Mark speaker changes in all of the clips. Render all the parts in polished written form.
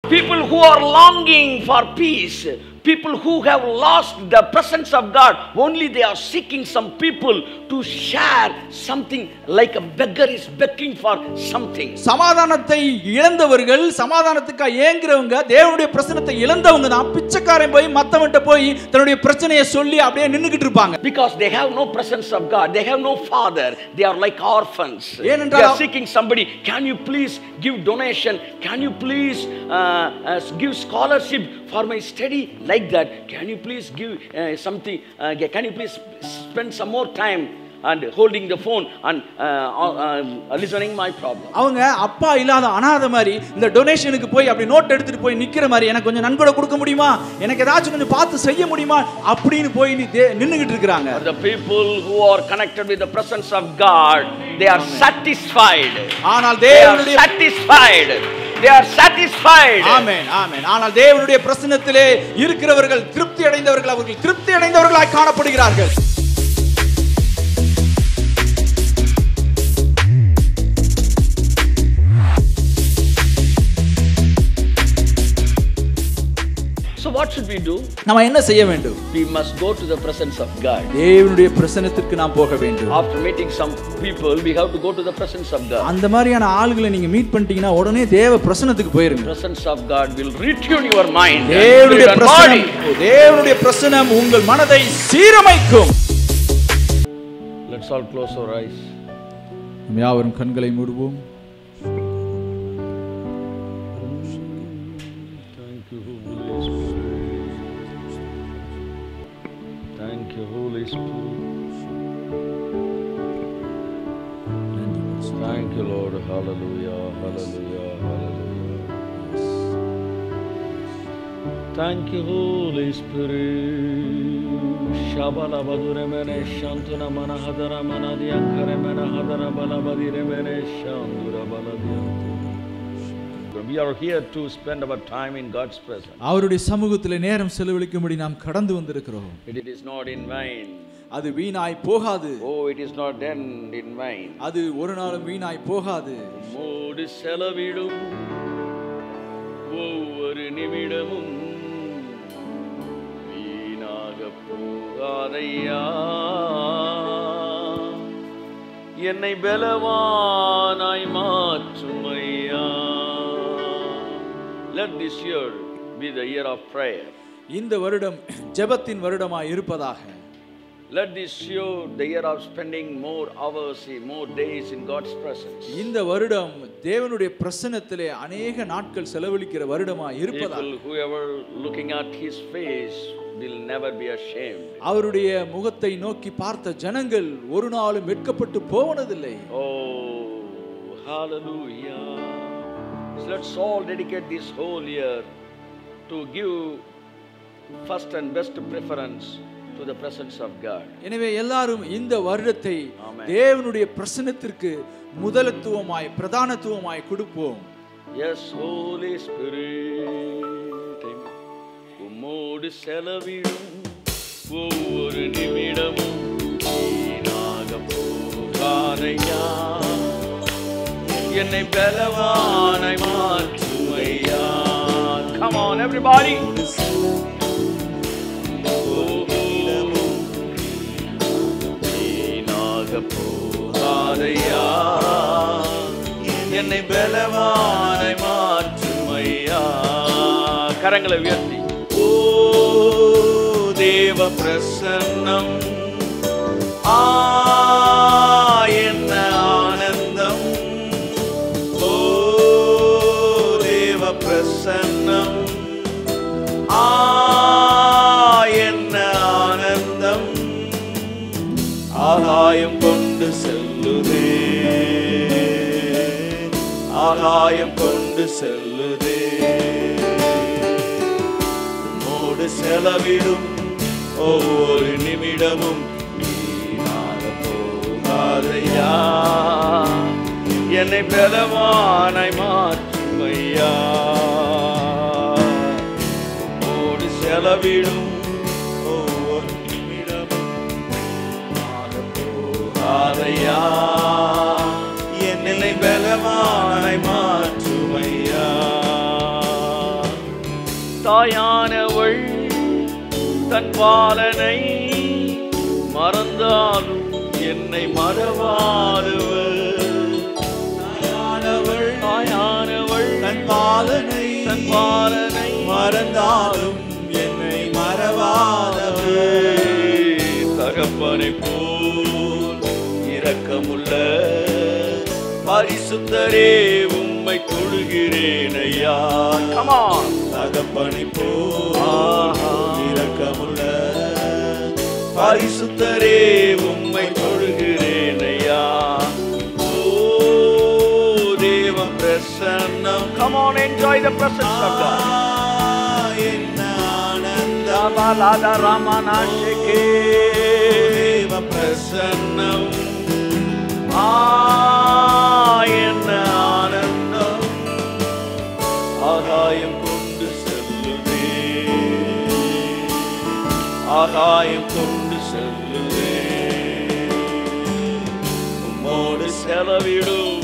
Speaker 1: People who are longing for peace, people who have lost the presence of God, only they are seeking some people to share something, like a beggar is begging for something.
Speaker 2: சமாதானத்தை இழந்தவர்கள், சமாதானத்துக்காக ஏங்குறவங்க, தேவனுடைய பிரசன்னத்தை இழந்தவங்க தான் பிச்சைக்காரன் போய் மத்தவன்ட்ட போய் தன்னுடைய பிரச்சனையை சொல்லி அப்படியே நின்னுக்கிட்டு இருப்பாங்க.
Speaker 1: Because they have no presence of God, they have no father, they are like orphans. They are seeking somebody. Can you please give donation? Can you please give scholarship for my study? Like that. Can you please give something? Can you please spend some more time and holding the phone and listening my problem?
Speaker 2: அவங்க அப்பா இல்லாத அனாதை மாதிரி இந்த டொனேஷனுக்கு போய் அப்படி note எடுத்துட்டு போய் நிக்கிற மாதிரி, எனக்கு கொஞ்சம் நன்கொடை கொடுக்க முடியுமா, எனக்கு ஏதாச்சும் கொஞ்சம் பார்த்து செய்ய முடியுமா அப்படின்னு போய் நின்னுகிட்டு இருக்காங்க.
Speaker 1: The people who are connected with the presence of God, they are satisfied.
Speaker 2: ஆனால் தேவனுடைய
Speaker 1: satisfied. They are satisfied.
Speaker 2: Amen, amen. ஆனால் தேவனுடைய பிரசன்னத்திலே இருக்கிறவர்கள் திருப்தி அடைந்தவர்கள், அவர்கள் திருப்தி அடைந்தவர்களாய் காணப்படுகிறார்கள்.
Speaker 1: So what should we do?
Speaker 2: நாம என்ன செய்ய வேண்டும்?
Speaker 1: We must go to the presence of God.
Speaker 2: தேவனுடைய பிரசன்னத்திற்கு நாம் போக வேண்டும்.
Speaker 1: After meeting some people, we have to go to the presence of God.
Speaker 2: அந்த மாதிரியான ஆளுகளை நீங்க மீட் பண்ணிட்டீங்கன்னா உடனே தேவ பிரசன்னத்துக்கு போயிருங்க.
Speaker 1: Presence of God will retune your mind.
Speaker 2: தேவனுடைய பிரசன்னம் உங்கள் மனதை சீரமைக்கும்.
Speaker 1: Let's all close our eyes.
Speaker 2: நாம் யாவரும் கண்களை மூடுவோம்.
Speaker 1: Holy Spirit. Thank you, Lord. Hallelujah, hallelujah, hallelujah. Thank you, Holy Spirit. Shabala badure mene shantuna mana hadara mana diyankare mena hadara bala badire mene shandura bala diyantu. We are here to spend our time in God's presence.
Speaker 2: அவருடைய சமூகத்திலே நேரம் செலவழிக்கும்படி நாம் கடந்து வந்திருக்கிறோம்.
Speaker 1: It is not in vain.
Speaker 2: அது வீணாய் போகாது.
Speaker 1: Oh, it is not done in vain.
Speaker 2: அது ஒரு நாளும் வீணாய் போகாது.
Speaker 1: மோடு செலவிடும் ஒவ்வொரு நிமிடமும் வீணாக போகாதையா, என்னை பலவானாய் மாற்றும் ஐயா. Let this year be the year of prayer.
Speaker 2: இந்த வருடம் ஜெபத்தின் வருடமாய் இருப்பதாக.
Speaker 1: Let this year the year of spending more hours, more days in God's presence.
Speaker 2: இந்த வருடம் தேவனுடைய பிரசன்னத்திலே अनेक நாட்கள் செலவழிக்கிற வருடமாய் இருப்பதாக.
Speaker 1: People whoever looking at his face will never be ashamed.
Speaker 2: அவருடைய முகத்தை நோக்கி பார்த்த ஜனங்கள் ஒரு நாளும் வெட்கப்பட்டு போவதில்லை.
Speaker 1: Oh, hallelujah. So let's all dedicate this whole year to give first and best preference to the presence of God.
Speaker 2: எனவே எல்லாரும் இந்த வருடத்தை தேவனுடைய பிரசன்னத்திற்கு முதலத்துவமாய் பிரதானத்துவமாய் கொடுப்போம்.
Speaker 1: Yes, Holy Spirit, உம்மோடு செலவிடும் ஒவ்வொரு நிமிடமும் வீணாக போகாதையா, என்னை பலவானாய் மாற்றும் ஐயா. Come on everybody. வீணாக போகாதையா, என்னை பலவானாய் மாற்றும் ஐயா. கரங்களை உயர்த்தி, ஓ தேவ பிரசன்னம், என்ன ஆனந்தம், ஓ தேவ பிரசன்னம், என்ன ஆனந்தம், ஆகாயம் கொண்டு செல்லுதே, ஆகாயம் கொண்டு செல்லுதே, உம்மோடு செலவிடும் ஒவ்வொரு நிமிடமும் வீணாக போகாதையா, என்னை பலவானாய் மாற்றும் ஐயா. உம்மோடு செலவிடும் ஒவ்வொரு நிமிடமும் வீணாக போகாதையா, என்னை பலவானாய் மாற்றும் ஐயா. தாயானவள் தன் பாலனை மறந்தாலும் என்னை மறவாதவள். தாயானவள்
Speaker 2: தன் பாலனை
Speaker 1: மறந்தாலும்
Speaker 2: என்னை மறவாதவள்.
Speaker 1: தகப்பனை போல் இரக்கமுள்ள பரிசுத்தரே உம்மை தொழுகிறேன் ஐயா. Come on.
Speaker 2: தகப்பனை போல் இரக்கமுள்ள
Speaker 1: பரிசுத்தரே உம்மை தொழுகிறேன் ஐயா. ஓ தேவ பிரசன்னம். Come on, enjoy the presence of God.
Speaker 2: என்ன ஆனந்தம்
Speaker 1: ராமலாதா ராமநாஷிகே
Speaker 2: தேவ
Speaker 1: பிரசன்னம். என்ன ஆனந்தம் ஆகாயம் கொண்டு செல்லுதே, ஆகாயம் கொண்டு செல்லுதே. உம்மோடு செலவிடும்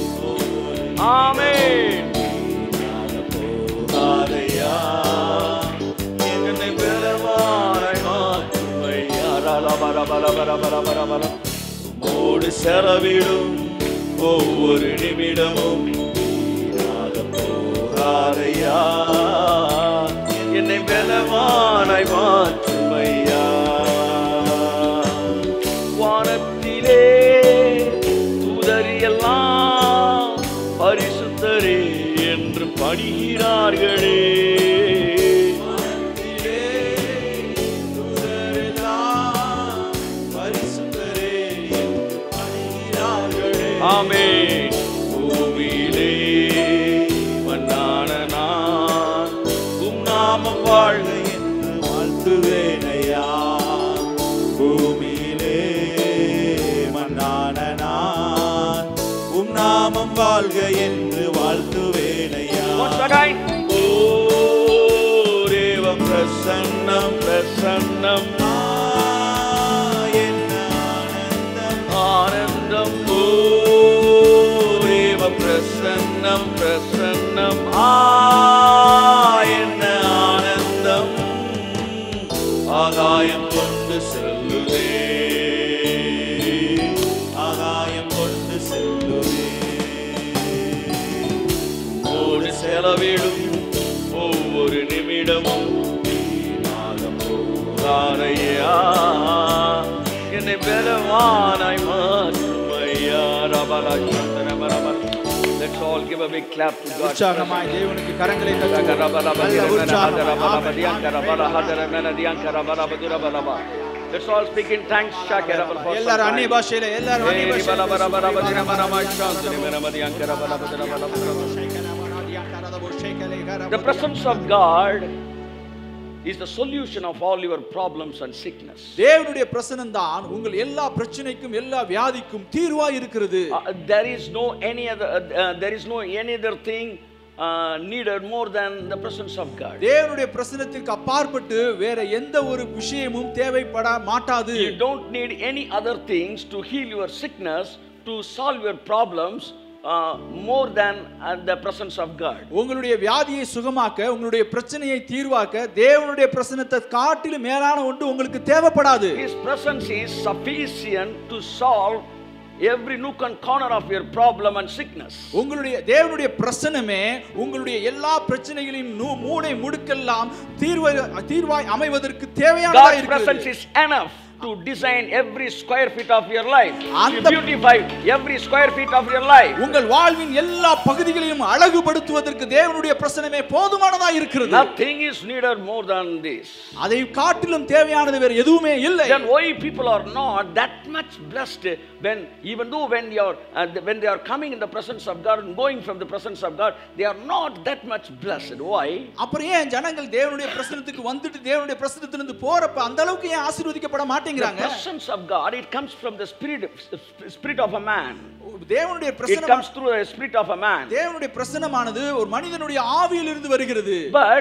Speaker 1: ஆமென். போகாதையா என்னை பெறவாரை மாற்றுமையா. ரலபரபரபரபரபரபர உம்மோடு செலவிடும் ஒவ்வொரு நிமிடமும் போகாதையா என்னை பெலவானாய் மாற்றுமையா. வானத்திலே தூதரியெல்லாம் பரிசுத்தரே என்று பணிகிறார்களே. ஆமென். பூமியிலே மண்ணான நான் உம் நாமம் வாழ்க என்று வாழ்த்துவேனையா.
Speaker 2: பூமியிலே மண்ணான நான் உம் நாமம் வாழ்க என்று வாழ்த்துவேனையா.
Speaker 1: ஓ தேவ பிரசன்னம் பிரசன்னம்
Speaker 2: என்ன ஆனந்தம்
Speaker 1: ஆனந்தம். ஓ தேவ பிரசன்னம் பிரசன்னம் என்ன ஆனந்தம் ஆகாயம் கொண்டு செல்லுதே,
Speaker 2: ஆகாயம் கொண்டு செல்லுதே.
Speaker 1: ஓடு செலவிடும் ஒவ்வொரு நிமிடமும் போகாதையா என்னை பெலவானாய் மாற்றுமையா. ரபலா சந்தனமரமர. Let's all give a big clap to God.
Speaker 2: உற்சாகமாய் தேவனுக்கு கரங்களை
Speaker 1: Let's all speak in thanks.
Speaker 2: எல்லாரும் அந்நிய பாஷையில எல்லாரும் அந்நிய
Speaker 1: The presence of God is the solution of all your problems and sickness.
Speaker 2: தேவனுடைய பிரசன்னம் தான் உங்கள் எல்லா பிரச்சனைக்கும் எல்லா வியாதிக்கும் தீர்வாய் இருக்கிறது.
Speaker 1: There is no any other thing needed more than the presence of God.
Speaker 2: தேவனுடைய பிரசன்னத்திற்கு அப்பாற்பட்டு வேற எந்த ஒரு விஷயமும் தேவைப்பட மாட்டாது.
Speaker 1: You don't need any other things to heal your sickness, to solve your problems, more than the presence of God.
Speaker 2: உங்களுடைய வியாதியை சுகமாக்க, உங்களுடைய பிரச்சனையை தீர்வாக்க தேவனுடைய பிரசன்னத்தை காட்டிலும் மேலான ஒன்று உங்களுக்கு தேவைப்படாது.
Speaker 1: His presence is sufficient to solve every nook and corner of your problem and sickness.
Speaker 2: உங்களுடைய தேவனுடைய பிரசன்னமே உங்களுடைய எல்லா பிரச்சனைகளின் மூளை முடுக்கெல்லாம் தீர்வாய் அமைவதற்கு தேவையானதாக இருக்கிறது.
Speaker 1: God's presence is enough to design every square feet of your life, to beautify every square feet of your life.
Speaker 2: உங்கள் வாழ்வின் எல்லா பகுதிகளையும் அழகுபடுத்துவதற்கு தேவனுடைய பிரசன்னமே போதுமானதா இருக்கிறது.
Speaker 1: Nothing is needed more than this.
Speaker 2: அதை காட்டிலும் தேவையானது வேற எதுவுமே இல்லை.
Speaker 1: Then why people are not that much blessed when they are coming in the presence of God and going from the presence of God, they are not that much blessed. Why?
Speaker 2: அப்புறம் ஏன் ஜனங்கள் தேவனுடைய பிரசன்னத்துக்கு வந்துட்டு தேவனுடைய பிரசன்னத்திலிருந்து போறப்ப அந்த அளவுக்கு ஏன் ஆசீர்வதிக்கப்பட மாட்டேங்கிறாங்க?
Speaker 1: The presence of God, it comes from the spirit of a man.
Speaker 2: தேவனுடைய
Speaker 1: It
Speaker 2: பிரசன்னம்
Speaker 1: comes through the spirit of a man.
Speaker 2: தேவனுடைய பிரசன்னமானது ஒரு மனிதனுடைய ஆவியிலிருந்து வருகிறது.
Speaker 1: But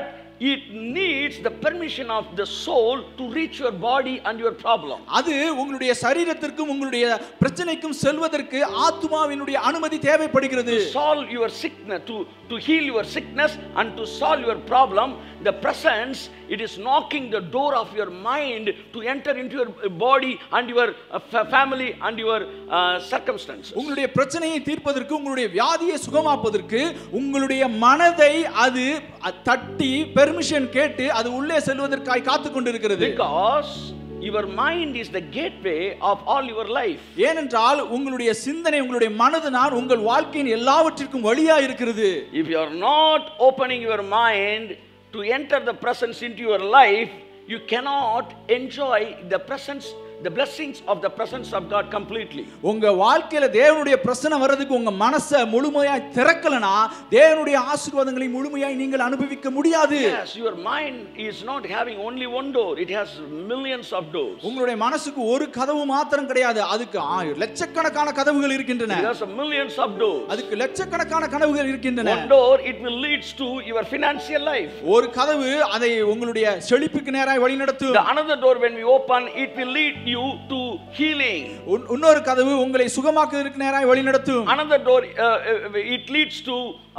Speaker 1: it needs the permission of the soul to reach your body and your problem.
Speaker 2: அது உங்களுடைய சரீரத்திற்கும் உங்களுடைய பிரச்சனைக்கும் செல்வதற்கு ஆத்துமாவினுடைய அனுமதி தேவைப்படுகிறது.
Speaker 1: To solve your sickness, to heal your sickness and to solve your problem, the presence, it is knocking the door of your mind to enter into your body and your family and your circumstances.
Speaker 2: உங்களுடைய பிரச்சனையை தீர்ப்பதற்கு, உங்களுடைய வியாதியை சுகமாப்பதற்கு உங்களுடைய மனதை அது தட்டி permission கேட்டு அது உள்ளே செல்வதற்காய் காத்துக் கொண்டிருக்கிறது.
Speaker 1: Because your mind is the gateway of all your life.
Speaker 2: ஏனென்றால் உங்களுடைய சிந்தனை, உங்களுடைய மனது தான் உங்கள் வாழ்க்கையின் எல்லாவற்றிற்கும் வழியா இருக்கிறது.
Speaker 1: If you are not opening your mind to enter the presence into your life, you cannot enjoy the presence, the blessings of the presence of God completely.
Speaker 2: உங்க வாழ்க்கையில தேவனுடைய பிரசன்னம் வர்றதுக்கு உங்க மனசை முழுமையாய் திறக்கலனா தேவனுடைய ஆசீர்வாதங்களை முழுமையாய் நீங்கள் அனுபவிக்க முடியாது.
Speaker 1: Yes, your mind is not having only one door, it has millions of doors.
Speaker 2: உங்களுடைய மனசுக்கு ஒரு கதவு மாத்திரம் கிடையாது, அதுக்கு லட்சக்கணக்கான கதவுகள் இருக்கின்றன.
Speaker 1: It has millions of doors.
Speaker 2: அதுக்கு லட்சக்கணக்கான கதவுகள் இருக்கின்றன.
Speaker 1: One door it will leads to your financial life.
Speaker 2: ஒரு கதவு அதை உங்களுடைய செழிப்புக்கு நேராய் வழிநடத்தும்.
Speaker 1: The another door when we open it will lead you to healing.
Speaker 2: இன்னொரு கதவு உங்களை சுகமாக்குவதற்கு நேராய் வழிநடத்தும்.
Speaker 1: Another door it leads to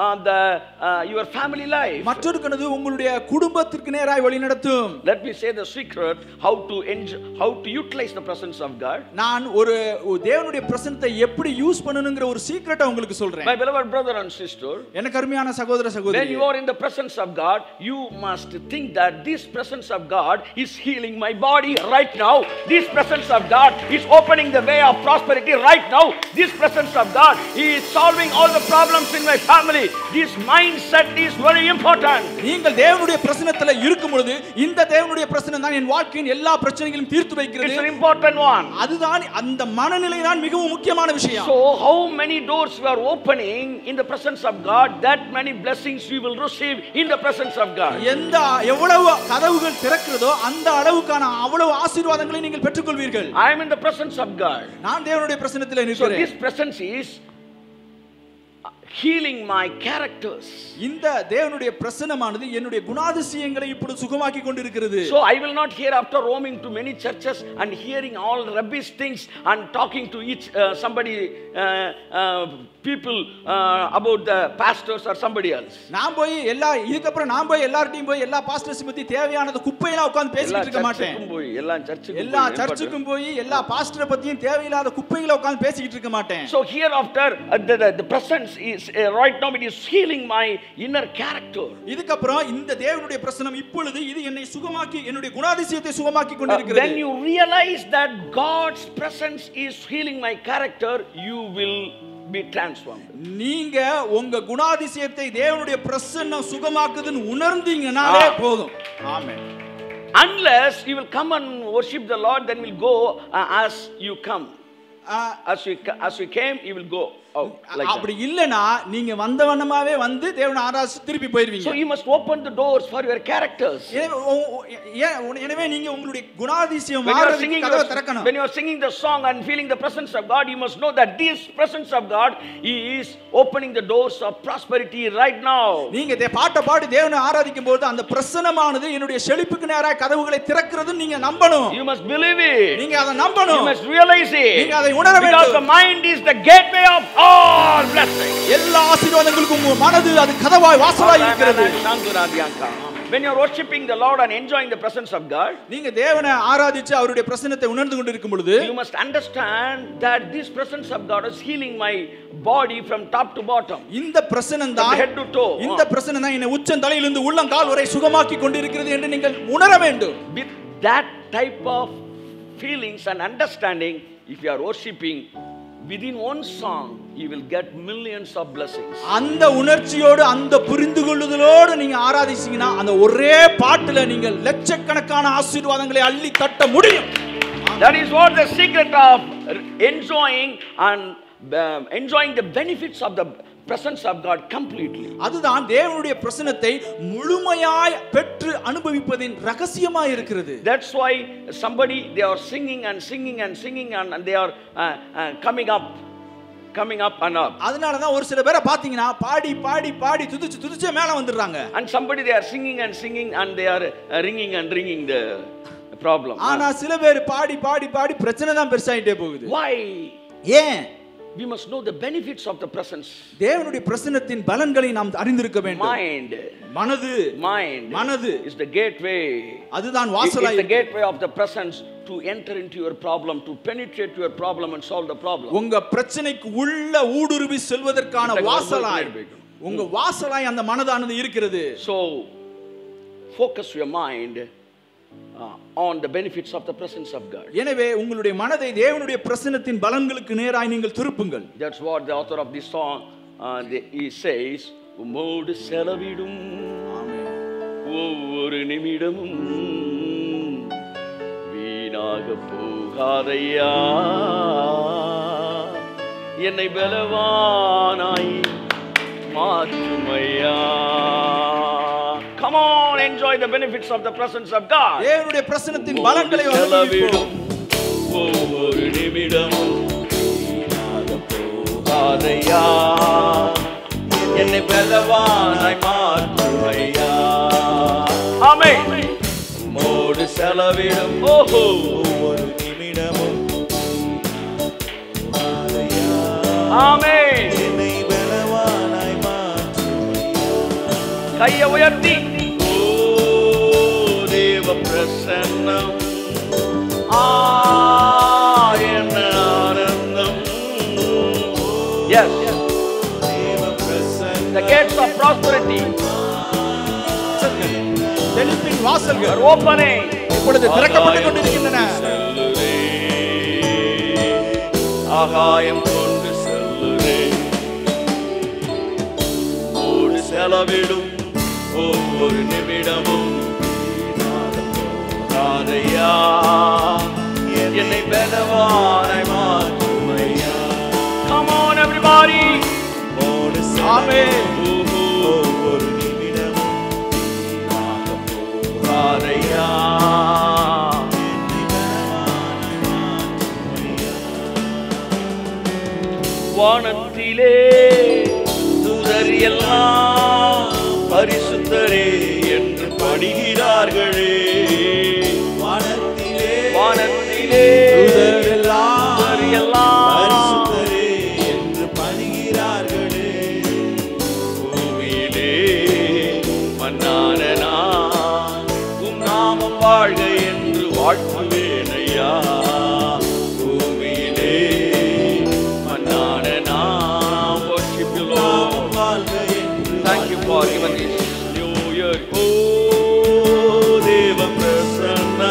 Speaker 1: your family life.
Speaker 2: மற்றொரு கதவு உங்களுடைய குடும்பத்திற்கு நேராய் வழிநடத்தும்.
Speaker 1: Let me say the secret how to utilize the presence of God.
Speaker 2: நான் ஒரு தேவனுடைய பிரசன்னத்தை எப்படி யூஸ் பண்ணனும்ங்கற ஒரு சீக்ரெட்டை உங்களுக்கு சொல்றேன்.
Speaker 1: My beloved brother and sister,
Speaker 2: எனக்கு அருமையான சகோதர சகோதரி,
Speaker 1: when you are in the presence of God, you must think that this presence of God is healing my body right now. This presence of God is opening the way of prosperity right now. This presence of God is solving all the problems in my family. This mindset is very important.
Speaker 2: நீங்கள் தேவனுடைய பிரசன்னத்திலே இருக்கும் பொழுது இந்த தேவனுடைய பிரசன்னம் தான் என் வாழ்க்கையின் எல்லா பிரச்சனைகளையும் தீர்த்து வைக்கிறது.
Speaker 1: It's an important one.
Speaker 2: அதுதான் அந்த மனநிலை தான் மிகவும் முக்கியமான விஷயம்.
Speaker 1: So how many doors we are opening in the presence of God, that many blessings we will receive in the presence of God.
Speaker 2: எவ்வளவு கதவுகள் திறக்கிறதோ அந்த அளவுக்கான அவ்வளவு ஆசீர்வாதங்களை நீங்கள் பெற்றுக்கொள்வீர்கள்.
Speaker 1: I am in the presence of God.
Speaker 2: நான் தேவனுடைய பிரசன்னத்திலே இருக்கிறேன்.
Speaker 1: So this presence is healing my characters.
Speaker 2: இந்த தேவனுடைய பிரசன்னமானது என்னுடைய குணாதிசயங்களை இப்பொழுது சுகமாக்கி கொண்டிருக்கிறது.
Speaker 1: So I will not hereafter roaming to many churches and hearing all rubbish things and talking to each somebody people about the pastors or somebody else.
Speaker 2: நான் போய் இதுக்கு அப்புறம் நான் போய் எல்லார்ட்டயும் போய் எல்லா பாஸ்டர்ஸ் பத்தி தேவையானது குப்பையெல்லாம் உட்கார்ந்து பேசிட்டு இருக்க மாட்டேன். எல்லா சர்ச்சுக்கும் போய் எல்லா பாஸ்டரை பத்தியும் தேவையில்லாத குப்பைகளை உட்கார்ந்து பேசிட்டு இருக்க மாட்டேன்.
Speaker 1: So hereafter the presence is right now it is healing my inner character.
Speaker 2: இதுக்கு அப்புறம் இந்த தேவனுடைய பிரசன்னம் இப்பொழுது இது என்னை சுகமாக்கி என்னுடைய குணாதிசயத்தை சுகமாக்கி கொண்டிருக்கிறது.
Speaker 1: When you realize that God's presence is healing my character, you will be transformed.
Speaker 2: நீங்க உங்க குணாதிசயத்தை தேவனுடைய பிரசன்னம் சுகமாக்குதுன்னு உணர்ந்தீங்கனாலே போதும். ஆமென்.
Speaker 1: Unless you will come and worship the Lord, then will go as you come. As you came, you will go out like that.
Speaker 2: அப்படி இல்லனா நீங்க வந்தவண்ணமாவே வந்து தேவனை ஆராதிச்சு திருப்பி போயிடுவீங்க.
Speaker 1: So you must open the doors for your characters.
Speaker 2: எனவே நீங்க உங்களுடைய குணாதிசயம் மாறதுக்கு கதவை திறக்கணும்.
Speaker 1: When you are singing the song and feeling the presence of God, you must know that this presence of God is opening the doors of prosperity right now.
Speaker 2: நீங்க பாட்ட பாடி தேவனை ஆராதிக்கும்போது அந்த பிரசன்னமானது என்னுடைய செழிப்புக்கு நேராக கதவுகளை திறக்கிறதுன்னு நீங்க நம்பணும்.
Speaker 1: You must believe it.
Speaker 2: நீங்க அதை நம்பணும்.
Speaker 1: You must realize it.
Speaker 2: நீங்க அதை உணர வேண்டும்.
Speaker 1: Because the mind is the gateway of all blessings.
Speaker 2: எல்லா ஆசீர்வாதங்களுக்கும் உங்க மனது அது கதவாய் வாசலாய் இருக்கிறது.
Speaker 1: When you are worshiping the Lord and enjoying the presence of God,
Speaker 2: நீங்க தேவனை ஆராதிச்சு அவருடைய பிரசன்னத்தை உணர்ந்து கொண்டிருக்கும் பொழுது,
Speaker 1: you must understand that this presence of God is healing my body from top to bottom.
Speaker 2: இந்த பிரசன்னம் தான்
Speaker 1: head to toe.
Speaker 2: இந்த பிரசன்னம் தான் என்னை உச்சந்தலையிலிருந்து உள்ளங்கால் வரை சுகமாக்கி கொண்டிருக்கிறது என்று நீங்கள் உணர வேண்டும்.
Speaker 1: With that type of feelings and understanding, if you are worshiping within one song, you will get millions of blessings.
Speaker 2: அந்த உணர்ச்சியோடு அந்த புரிந்துகொள்ளுதலோடு நீங்க ஆராதிச்சீங்கன்னா அந்த ஒரே பாட்டுல நீங்க லட்சக்கணக்கான ஆசீர்வாதங்களை அள்ளி தட்ட முடியும்.
Speaker 1: That is what the secret of enjoying the benefits of the presence of God completely.
Speaker 2: அதுதான் தேவனுடைய பிரசன்னத்தை முழுமையாய் பெற்று அனுபவிப்பதின் ரகசியமாய் இருக்கிறது.
Speaker 1: That's why somebody they are singing and they are coming up coming up and up.
Speaker 2: அதனால தான் ஒரு சில பேரை பாத்தீங்கன்னா பாடி பாடி பாடி துதிச்சு மேல வந்துறாங்க.
Speaker 1: And somebody they are singing and they are ringing and ringing the problem.
Speaker 2: ஆனா சில பேர் பாடி பாடி பாடி பிரச்சனை தான் பெருசாயிட்டே போகுது.
Speaker 1: Why?
Speaker 2: ஏன்?
Speaker 1: We must know the benefits of the presence.
Speaker 2: தேவனுடைய பிரசன்னத்தின் பலன்களை நாம் அறிந்திருக்க வேண்டும். மனது
Speaker 1: is the gateway.
Speaker 2: அதுதான் வாசலாய்.
Speaker 1: It's the gateway of the presence to enter into your problem, to penetrate your problem and solve the problem.
Speaker 2: உங்க பிரச்சனைக்கு உள்ள ஊடுருவி செல்வதற்கான வாசலாய். உங்க வாசலாய் அந்த மனதானது இருக்கிறது.
Speaker 1: So focus your mind on the benefits of the presence of God.
Speaker 2: எனவே உங்களுடைய மனதை தேவனுடைய பிரசன்னத்தின் பலன்களுக்கு நேராய் நீங்கள் திருப்புங்கள்.
Speaker 1: That's what the author of this song he says, உம்மோடு செலவிடும் ஒவ்வொரு நிமிடமும் வீணாக போகாதையா, என்னை பலவானாய் மாற்றுமையா. Come on, enjoy the benefits of the presence of God.
Speaker 2: தேவனுடைய பிரசன்னத்தின் பலன்களை அனுபவிப்போம்.
Speaker 1: ஒவ்வொரு நிமிடமும் வீணாக போகாதையா, என்னை பலவானாய் மாற்றுமையா. ஆமென். மோடு செலவிடும் ஒவ்வொரு நிமிடமும் போகாதையா, ஆமென், என்னை பலவானாய் மாற்றுமையா. கையை உயர்த்தி பிரசன்னம் என்ன ஆனந்தம். Yes, the gates of prosperity,
Speaker 2: செழிப்பின் வாசல்கள்
Speaker 1: are opening.
Speaker 2: இப்பொழுது திறக்கப்பட்டுக் கொண்டிருக்கின்றன.
Speaker 1: ஆகாயம் கொண்டு செல்லுதே, ஓடு செலவிடும் ஒவ்வொரு நிமிடமும் ராதையா, என்னை பலவானாய் மாற்றுமையா. Come on everybody. ஆமென். ஒவ்வொரு நிமிடமும் ராதையா, வானத்திலே தூதர் எல்லாம் பரிசுத்தரே என்று பாடுகிறார்களே. வானத்திலே தூதர் எல்லாம் பரிசுத்தரே என்று பாடுகிறார்களே. பூமியிலே மன்னான நான் உம் நாமம் வாழ்க என்று வாழ்த்துவேனையா. பூமியிலே மன்னான நான் worship you Lord. Thank you for giving this new year. தேவ Prasanna.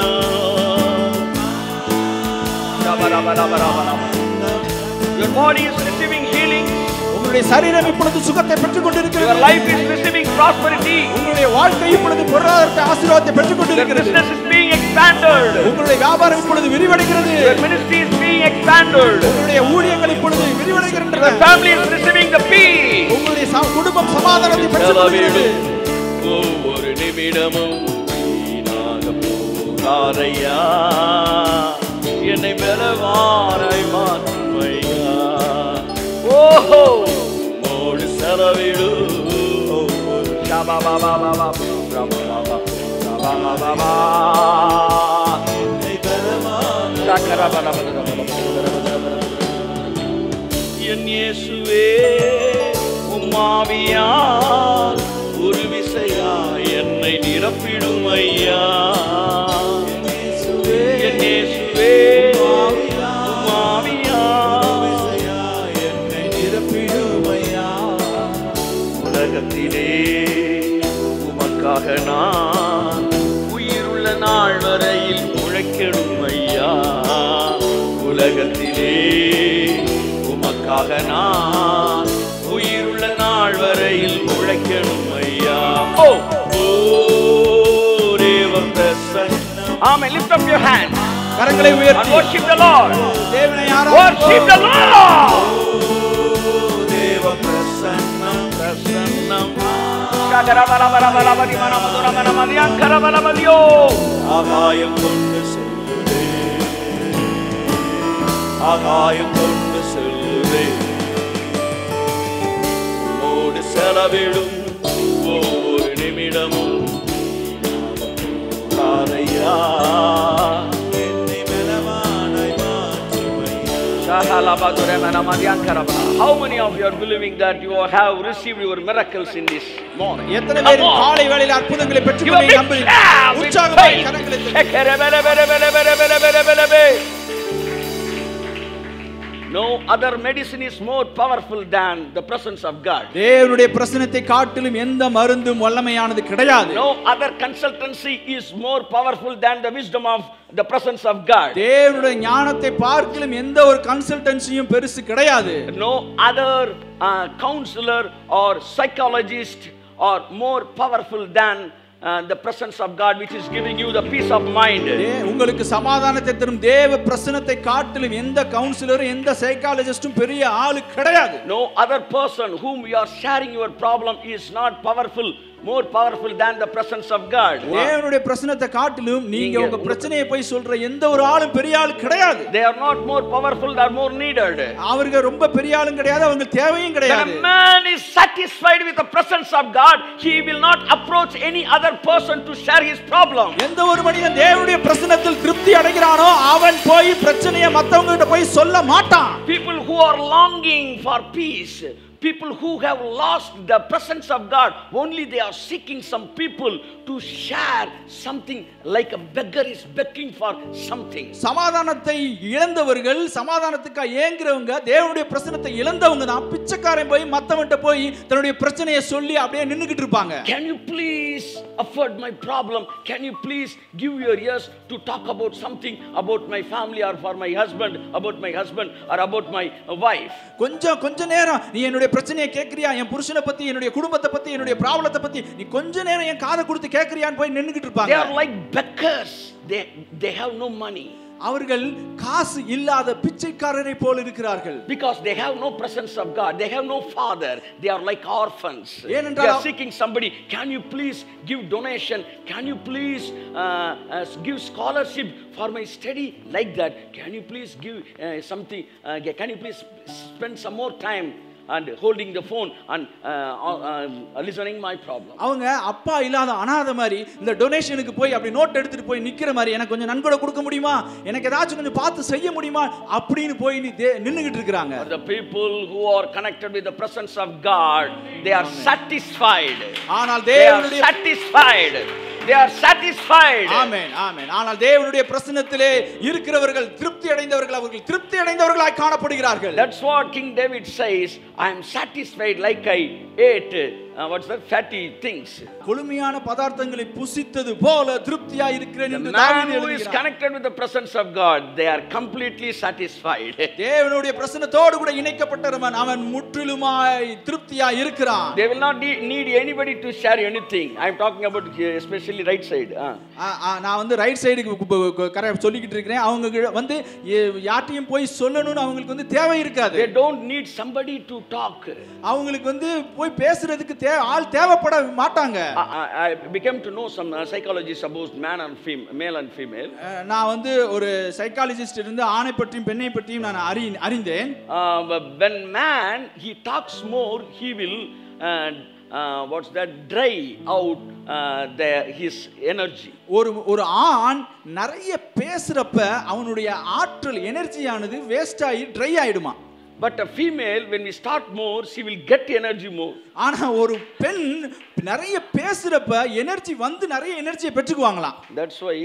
Speaker 1: Your body is receiving healing.
Speaker 2: உங்களுடைய சரீரம் இப்பொழுது சுகத்தை பெற்றுக் கொண்டிருக்கிறது.
Speaker 1: Your life is receiving prosperity.
Speaker 2: உங்களுடைய வாழ்க்கை இப்பொழுது பொருளாதார ஆசீர்வாதத்தை பெற்றுக் கொண்டிருக்கிறது.
Speaker 1: Your business is being expanded.
Speaker 2: உங்களுடைய வியாபாரம் இப்பொழுது விரிவடைகிறது.
Speaker 1: Your ministry is being expanded.
Speaker 2: உங்களுடைய ஊழியங்கள் இப்பொழுது விரிவடைகின்றன.
Speaker 1: Your family is receiving the peace.
Speaker 2: உங்களுடைய குடும்பம் சமாதானத்தை பெற்றுக் கொள்கிறது.
Speaker 1: ஒவ்வொரு நிமிடமும் வீணாக போகாதையா, என்னை பலவானாய் மாற்றுமையா. ஓஹோ, மோடு செலவிடு என் இயேசுவே, உம்மாவியால் ஒரு விசையா என்னை நிரப்பிடும் ஐயா. என் இயேசுவே, உம்மாவியால் என்னை நிரப்பிடும் ஐயா. உலகத்திலே உமக்காக நான் உயிருள்ள நாள் வரையில் உழைக்கணும் ஐயா. உலகத்திலே உமக்காக நான் உயிருள்ள நாள் வரையில் உழைக்கணும் ஐயா. ஓ தேவ பிரசன்னம். Amen. Lift up your hands.
Speaker 2: கரங்களை உயர்த்தி
Speaker 1: worship the Lord.
Speaker 2: தேவனை ஆராதிப்போம்.
Speaker 1: Worship the Lord. தேவ பிரசன்னம் பிரசன்னம். கரபலபலபலபதி மனமதுரமனமதி அங்கரபலபதியோ. ஆகாயம் கொண்டு செல்லுதே, ஆகாயம் கொண்டு செல்லுதே, செலவிடும் ஒவ்வொரு நிமிடமும் காதையா என்னை பலவானாய் மாற்றுமையா. How many of you are believing that you have received your miracles in this morning?
Speaker 2: எத்தனை பேர் காலை வேளையில் அற்புதங்களை பெற்றுக்கொண்டு நம்புறீங்க? உற்சாகமாய் கரங்களை தட்டி.
Speaker 1: No other medicine is more powerful than the presence of God.
Speaker 2: தேவனுடைய பிரசன்னத்தை காட்டிலும் எந்த மருந்தும் வல்லமையானது கிடையாது.
Speaker 1: No other consultancy is more powerful than the wisdom of the presence of God.
Speaker 2: தேவனுடைய ஞானத்தை பார்க்கிலும் எந்த ஒரு கன்சல்டன்சியும் பெருசு கிடையாது.
Speaker 1: No other counselor or psychologist are more powerful than the presence of God, which is giving you the peace of mind.
Speaker 2: உங்களுக்கு சமாதானத்தை தரும் தேவ பிரசன்னத்தை காட்டிலும் எந்த கவுன்சிலரும் எந்த சைக்காலஜிஸ்டும் பெரிய ஆளு கிடையாது.
Speaker 1: No other person whom you are sharing your problem is not powerful, more powerful than the presence of God.
Speaker 2: தேவனுடைய பிரசன்னத்தை காட்டிலும் நீங்க உங்க பிரச்சனையை போய் சொல்ற எந்த ஒரு ஆளும் பெரிய ஆளு கிடையாது.
Speaker 1: They are not more powerful, they are more needed.
Speaker 2: அவர்கள் ரொம்ப பெரிய ஆளும் கிடையாது, அவங்க தேவையும் கிடையாது.
Speaker 1: When a man is satisfied with the presence of God, he will not approach any other person to share his problem.
Speaker 2: எந்த ஒரு மனிதன் தேவனுடைய பிரசன்னத்தில் திருப்தி அடைகிறானோ அவன் போய் பிரச்சனையை மத்தவங்க கிட்ட போய் சொல்ல மாட்டான்.
Speaker 1: People who are longing for peace, people who have lost the presence of God, only they are seeking some people to share something, like a beggar is begging for something.
Speaker 2: சமாதானத்தை இழந்தவர்கள், சமாதானத்துக்கு ஏங்குறவங்க, தேவனுடைய பிரசன்னத்தை இழந்தவங்க தான் பிச்சைக்காரன் போய் மத்தவன்ட்ட போய் தன்னுடைய பிரச்சனையை சொல்லி அப்படியே நின்னுக்கிட்டு இருப்பாங்க.
Speaker 1: Can you please afford my problem? Can you please give your ears to talk about something about my family or for my husband, about my husband or about my wife?
Speaker 2: கொஞ்ச நேரம் நீ என்னுடைய பிரச்சனையை கேக்குறியா, என் புருஷனை பத்தி, என்னுடைய குடும்பத்தை பத்தி, என்னுடைய ப்ராப்ளத்தை பத்தி நீ கொஞ்ச நேரம் என் காதை கொடுத்து கேக்குறியான்னு போய் நின்னுக்கிட்டு இருப்பாங்க.
Speaker 1: They are like beggars. They have no money.
Speaker 2: அவர்கள் காசு இல்லாத பிச்சைக்காரரை போல இருக்கிறார்கள்.
Speaker 1: Because they have no presence of God, they have no father, they are like orphans. They are seeking somebody. Can you please give donation? Can you please give scholarship for my study? Like that. Can you please give something? Can you please spend some more time and holding the phone and listening my problem?
Speaker 2: அவங்க அப்பா இல்லாத அனாதை மாதிரி இந்த டொனேஷனுக்கு போய் அப்படி note எடுத்துட்டு போய் நிக்கிற மாதிரி, எனக்கு கொஞ்சம் நன்கொடை கொடுக்க முடியுமா, எனக்கு ஏதாச்சும் கொஞ்சம் பார்த்து செய்ய முடியுமா அப்படின்னு போய் நின்னுகிட்டு இருக்காங்க.
Speaker 1: The people who are connected with the presence of God, they are satisfied.
Speaker 2: ஆனால் தேவனுடைய
Speaker 1: They are satisfied.
Speaker 2: ஆமென் ஆமென். ஆனால் தேவனுடைய பிரசன்னத்திலே இருக்கிறவர்கள் திருப்தி அடைந்தவர்கள், அவர்கள் திருப்தி அடைந்தவர்களாய் காணப்படுகிறார்கள்.
Speaker 1: That's what King David says, I am satisfied like I ate what's that fatty things.
Speaker 2: கொழுமையான பதார்த்தங்களை புசித்தது போல திருப்தியாய் இருக்கிறேன் என்று
Speaker 1: தாவீது
Speaker 2: எழுதுகிறார்.
Speaker 1: who is connected with the presence of God, they are completely satisfied.
Speaker 2: தேவனுடைய பிரசன்னத்தோடு கூட இணைக்கப்பட்டவன் அவன் முற்றிலுமாய் திருப்தியாய் இருக்கிறான்.
Speaker 1: They will not need anybody to share anything. I am talking about especially right side.
Speaker 2: நான் வந்து ரைட் சைடுக்கு கரெக்ட் சொல்லிக்கிட்டு இருக்கேன். அவங்க வந்து யார்ட்டையும் போய் சொல்லணும்னு அவங்களுக்கு வந்து தேவை இருக்காது.
Speaker 1: They don't need somebody to talk.
Speaker 2: அவங்களுக்கு வந்து போய் பேசுறதுக்கு ஆள் தேவைப்பட மாட்டாங்க.
Speaker 1: I became to know some psychologists about male and female.
Speaker 2: நான் வந்து ஒரு சைக்காலஜிஸ்ட் இருந்து ஆணை பற்றியும் பெண்ணை பற்றியும் நான் அறிந்தேன்.
Speaker 1: When man he talks more, he will what's that, dry out his energy.
Speaker 2: ஒரு ஆண் நிறைய பேசுறப்ப அவனுடைய ஆற்றல் எனர்ஜியானது வேஸ்ட் ஆகி ட்ரை ஆயிடுமா.
Speaker 1: But a female, when we start more, she will get energy more.
Speaker 2: ஆனா ஒரு பெண் நிறைய பேசுறப்ப எனர்ஜி வந்து நிறைய எனர்ஜியை பெற்றுக்குவாங்களாம்.
Speaker 1: That's why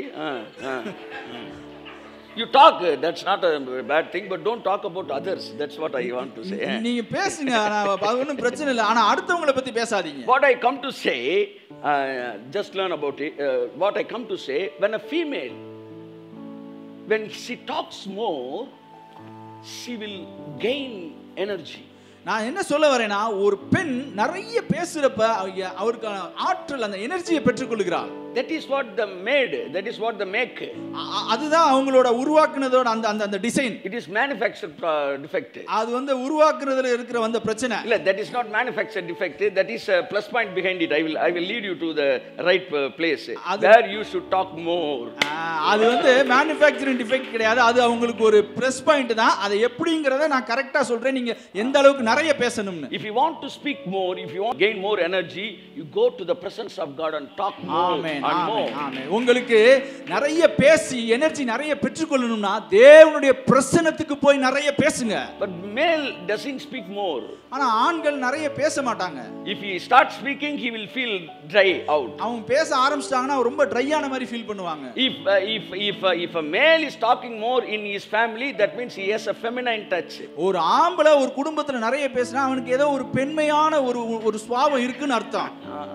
Speaker 1: you talk, that's not a bad thing, but don't talk about others. That's what I want to say.
Speaker 2: நீங்க பேசுங்க, அது ஒண்ணும் பிரச்சனை இல்லை, ஆனா அடுத்தவங்கள பத்தி பேசாதீங்க.
Speaker 1: What I come to say, just learn about it. What I come to say, when a female, when she talks more, she will gain energy.
Speaker 2: நான் என்ன சொல்ல வரேன்னா, ஒரு பெண் நிறைய பேசுறப்ப அவருக்கான ஆற்றல், அந்த எனர்ஜியை பெற்றுக்கொள்கிறாள்.
Speaker 1: That is what the made, that is what the make.
Speaker 2: அதுதான் அவங்களோட உருவாக்குனதோட அந்த design.
Speaker 1: It is manufactured defect.
Speaker 2: அது வந்து உருவாக்குறதுல இருக்கிற அந்த பிரச்சனை.
Speaker 1: இல்ல, that is not manufactured defect, that is a plus point behind it. I will lead you to the right place where you should talk more.
Speaker 2: அது வந்து manufacturing defect கிடையாது, அது அவங்களுக்கு ஒரு plus point தான். அது எப்படிங்கறத நான் கரெக்ட்டா சொல்றேன், நீங்க எந்த அளவுக்கு நிறைய பேசணும்னு.
Speaker 1: If you want to speak more, if you want to gain more energy, you go to the presence of God and talk more.
Speaker 2: Amen. Amen. உங்களுக்கு நிறைய பேசி எனர்ஜி நிறைய பெற்றுக்கொள்ளணும்னா தேவனுடைய பிரசன்னத்துக்கு போய் நிறைய பேசுங்க.
Speaker 1: But male doesn't speak more.
Speaker 2: ஆனா ஆண்கள் நிறைய பேச மாட்டாங்க.
Speaker 1: If he starts speaking, he will feel dry out.
Speaker 2: அவங்க பேச ஆரம்பிச்சிட்டாங்கன்னா ரொம்ப ட்ரையான மாதிரி ஃபீல் பண்ணுவாங்க.
Speaker 1: If a male is talking more in his family, that means he has a feminine touch.
Speaker 2: ஒரு ஆம்பளை ஒரு குடும்பத்துல நிறைய பேசினா அவனுக்கு ஏதோ ஒரு பெண்மையான ஒரு சுபாவம் இருக்குன்னு அர்த்தம்.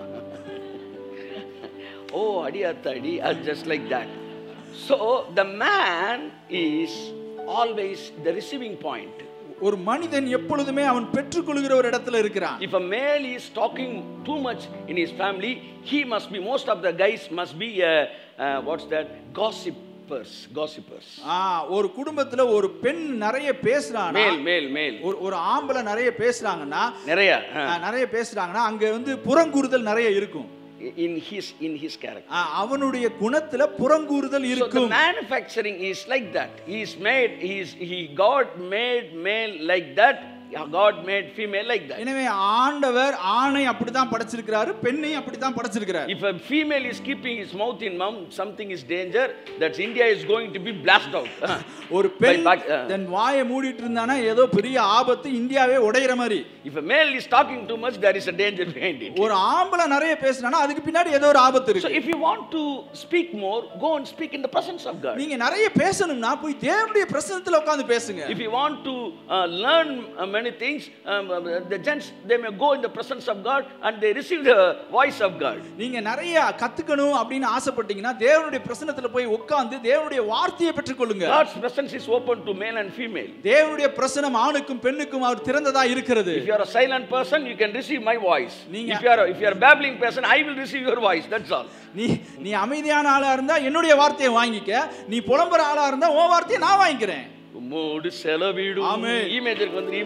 Speaker 1: Oh, adiyatadi, just like that. So the man is always the receiving point.
Speaker 2: ஒரு மனிதன் எப்பொழுதுமே அவன் பெற்றுக்கொள்கிற ஒரு இடத்துல இருக்கிறான்.
Speaker 1: If a male is talking too much in his family, he must be, most of the guys must be what's that, gossipers.
Speaker 2: ஒரு குடும்பத்துல ஒரு பெண் நிறைய பேசுறானா,
Speaker 1: மேல்
Speaker 2: ஒரு ஆம்பளை நிறைய பேசுறாங்கன்னா, நிறைய பேசுறாங்கன்னா அங்க வந்து புறங்கூறுதல் நிறைய இருக்கும்.
Speaker 1: In his character,
Speaker 2: அவனுடைய குணத்துல புறங்கூறுதல் இருக்கும்.
Speaker 1: So the manufacturing is like that. God made male like that, God made female like that.
Speaker 2: எனவே ஆண்டவர் ஆணை அப்படிதான் படைச்சிருக்காரு, பெண்ணையும் அப்படிதான் படைச்சிருக்காரு.
Speaker 1: If a female is keeping his mouth in mouth, something is danger, that India is going to be blasted out.
Speaker 2: ஒரு பெண் தன் வாயை மூடிட்டு இருந்தானா ஏதோ பெரிய ஆபத்து, இந்தியாவே உடையற மாதிரி.
Speaker 1: If a male is talking too much, there is a danger behind it.
Speaker 2: ஒரு ஆம்பளை நிறைய பேசினானா அதுக்கு பின்னாடி ஏதோ ஒரு ஆபத்து இருக்கு.
Speaker 1: So if you want to speak more, go and speak in the presence of God.
Speaker 2: நீங்க நிறைய பேசணும்னா போய் தேவனுடைய பிரசன்னத்துல உட்கார்ந்து பேசுங்க.
Speaker 1: If you want to learn many things, the gents, they may go in the presence of God and they receive the voice of God.
Speaker 2: நீங்க நிறைய கத்துக்கணும் அப்படினு ஆசைப்பட்டீங்கன்னா தேவனுடைய பிரசன்னத்துல போய் உட்கார்ந்து தேவனுடைய வார்த்தையை பெற்றுக்கொள்ளுங்க.
Speaker 1: God's presence is open to male and female.
Speaker 2: தேவனுடைய பிரசன்னம் ஆணுக்கும் பெண்ணுக்கும் அவர் திறந்ததா இருக்கிறது.
Speaker 1: If you are a silent person, you can receive my voice. If you are a babbling person, I will receive your voice. That's all.
Speaker 2: நீ அமைதியான ஆளா இருந்தா என்னுடைய வார்த்தையை வாங்கிக்க, நீ புலம்பற ஆளா இருந்தா உன் வார்த்தையை நான் வாங்கிக்கிறேன்.
Speaker 1: உம்மோடு செலவிடும்.
Speaker 2: ஆமென்.
Speaker 1: ஈ மேஜருக்கு வந்து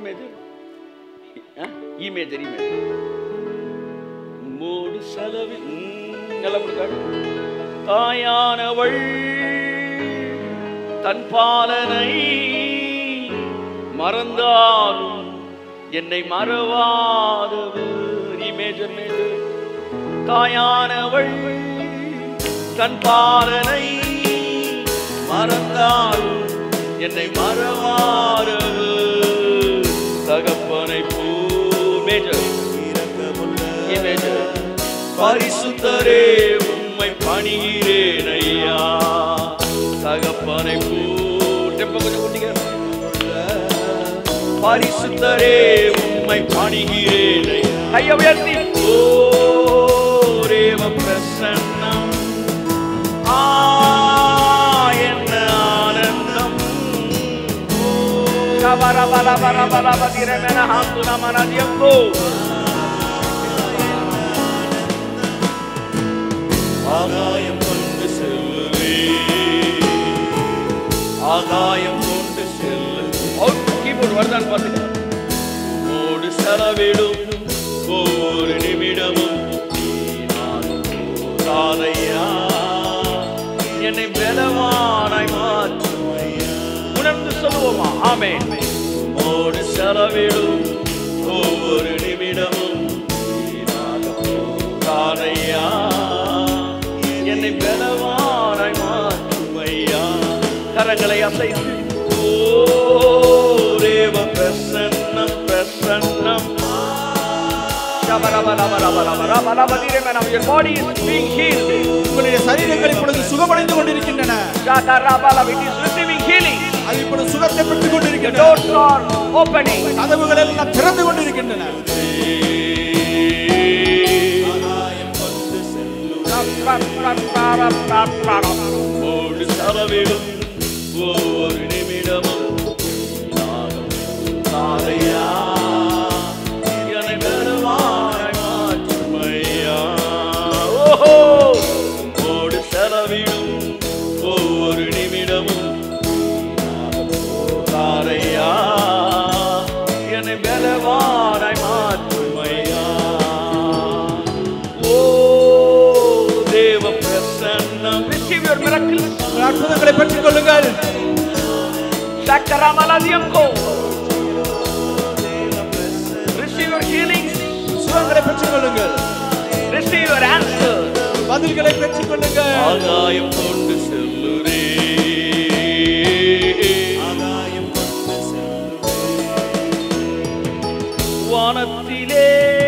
Speaker 1: ஈமேஜர் உம்மோடு செலவிடும். நிலமுடுக்காடு. தாயானவள் தன் பாலனை மறந்தாலும் என்னை மறவாதவர். ஈமேஜர் தாயானவள் தன் பாலனை மறந்தாலும் என்னை மறவாதவர். தகப்பனை போல் மேஜர் பரிசுத்தரே உம்மை பணிகிறேன் ஐயா. தகப்பனை போல் டெம்போ கொஞ்சம் கூட்டிங்க. பரிசுத்தரே உம்மை பணிகிறேன் ஐயா. உயர்த்தி ஓ தேவ பிரசன்னம் என்ன ஆனந்தம். ஆகாயம் கொண்டு செல்லுவே, ஆகாயம் கொண்டு செல்லு. கீபோர்டு வருதான் பாத்துக்க. உம்மோடு செலவிடும் ஒவ்வொரு நிமிடமும் தாதையா என்னை பலவானாய் மாற்றும் ஐயா. உணர்ந்து சொல்லுவோமா? ஆமென். உம்மோடு செலவிடும் ஒவ்வொரு நிமிடமும் தாதையா என்னை பலவானாய் மாற்றும் ஐயா. கரங்களை அசைத்து ஓ தேவ பிரசன்னம் பிரசன்னம். Your body is being healed.
Speaker 2: உங்களுடைய சரீரங்கள் இப்பொழுது சுகமடைந்து கொண்டிருக்கின்றன.
Speaker 1: It is receiving healing.
Speaker 2: அது இப்பொழுது சுகத்தை பெற்றுக் கொண்டிருக்கின்றன.
Speaker 1: Doors are opening.
Speaker 2: கதவுகள் எல்லாம் திறந்து கொண்டிருக்கின்றன.
Speaker 1: ஓடு செலவிடும் ஒவ்வொரு நிமிடமும் தாதையா என்னை பெருமாய் மாற்றும் ஐயா. ஓஹோ your miracles.
Speaker 2: அற்புதங்களை பெற்றுக்கொள்ளுங்கள்.
Speaker 1: Shakaramaladiyanko. Receive your healing.
Speaker 2: சுகங்களை பெற்றுக்கொள்ளுங்கள்.
Speaker 1: Receive your answer.
Speaker 2: பதில்களை பெற்றுக்கொள்ளுங்கள்.
Speaker 1: ஆகாயம் கொண்டு செல்லுரே.
Speaker 2: ஆகாயம் கொண்டு செல்லுரே.
Speaker 1: வானத்திலே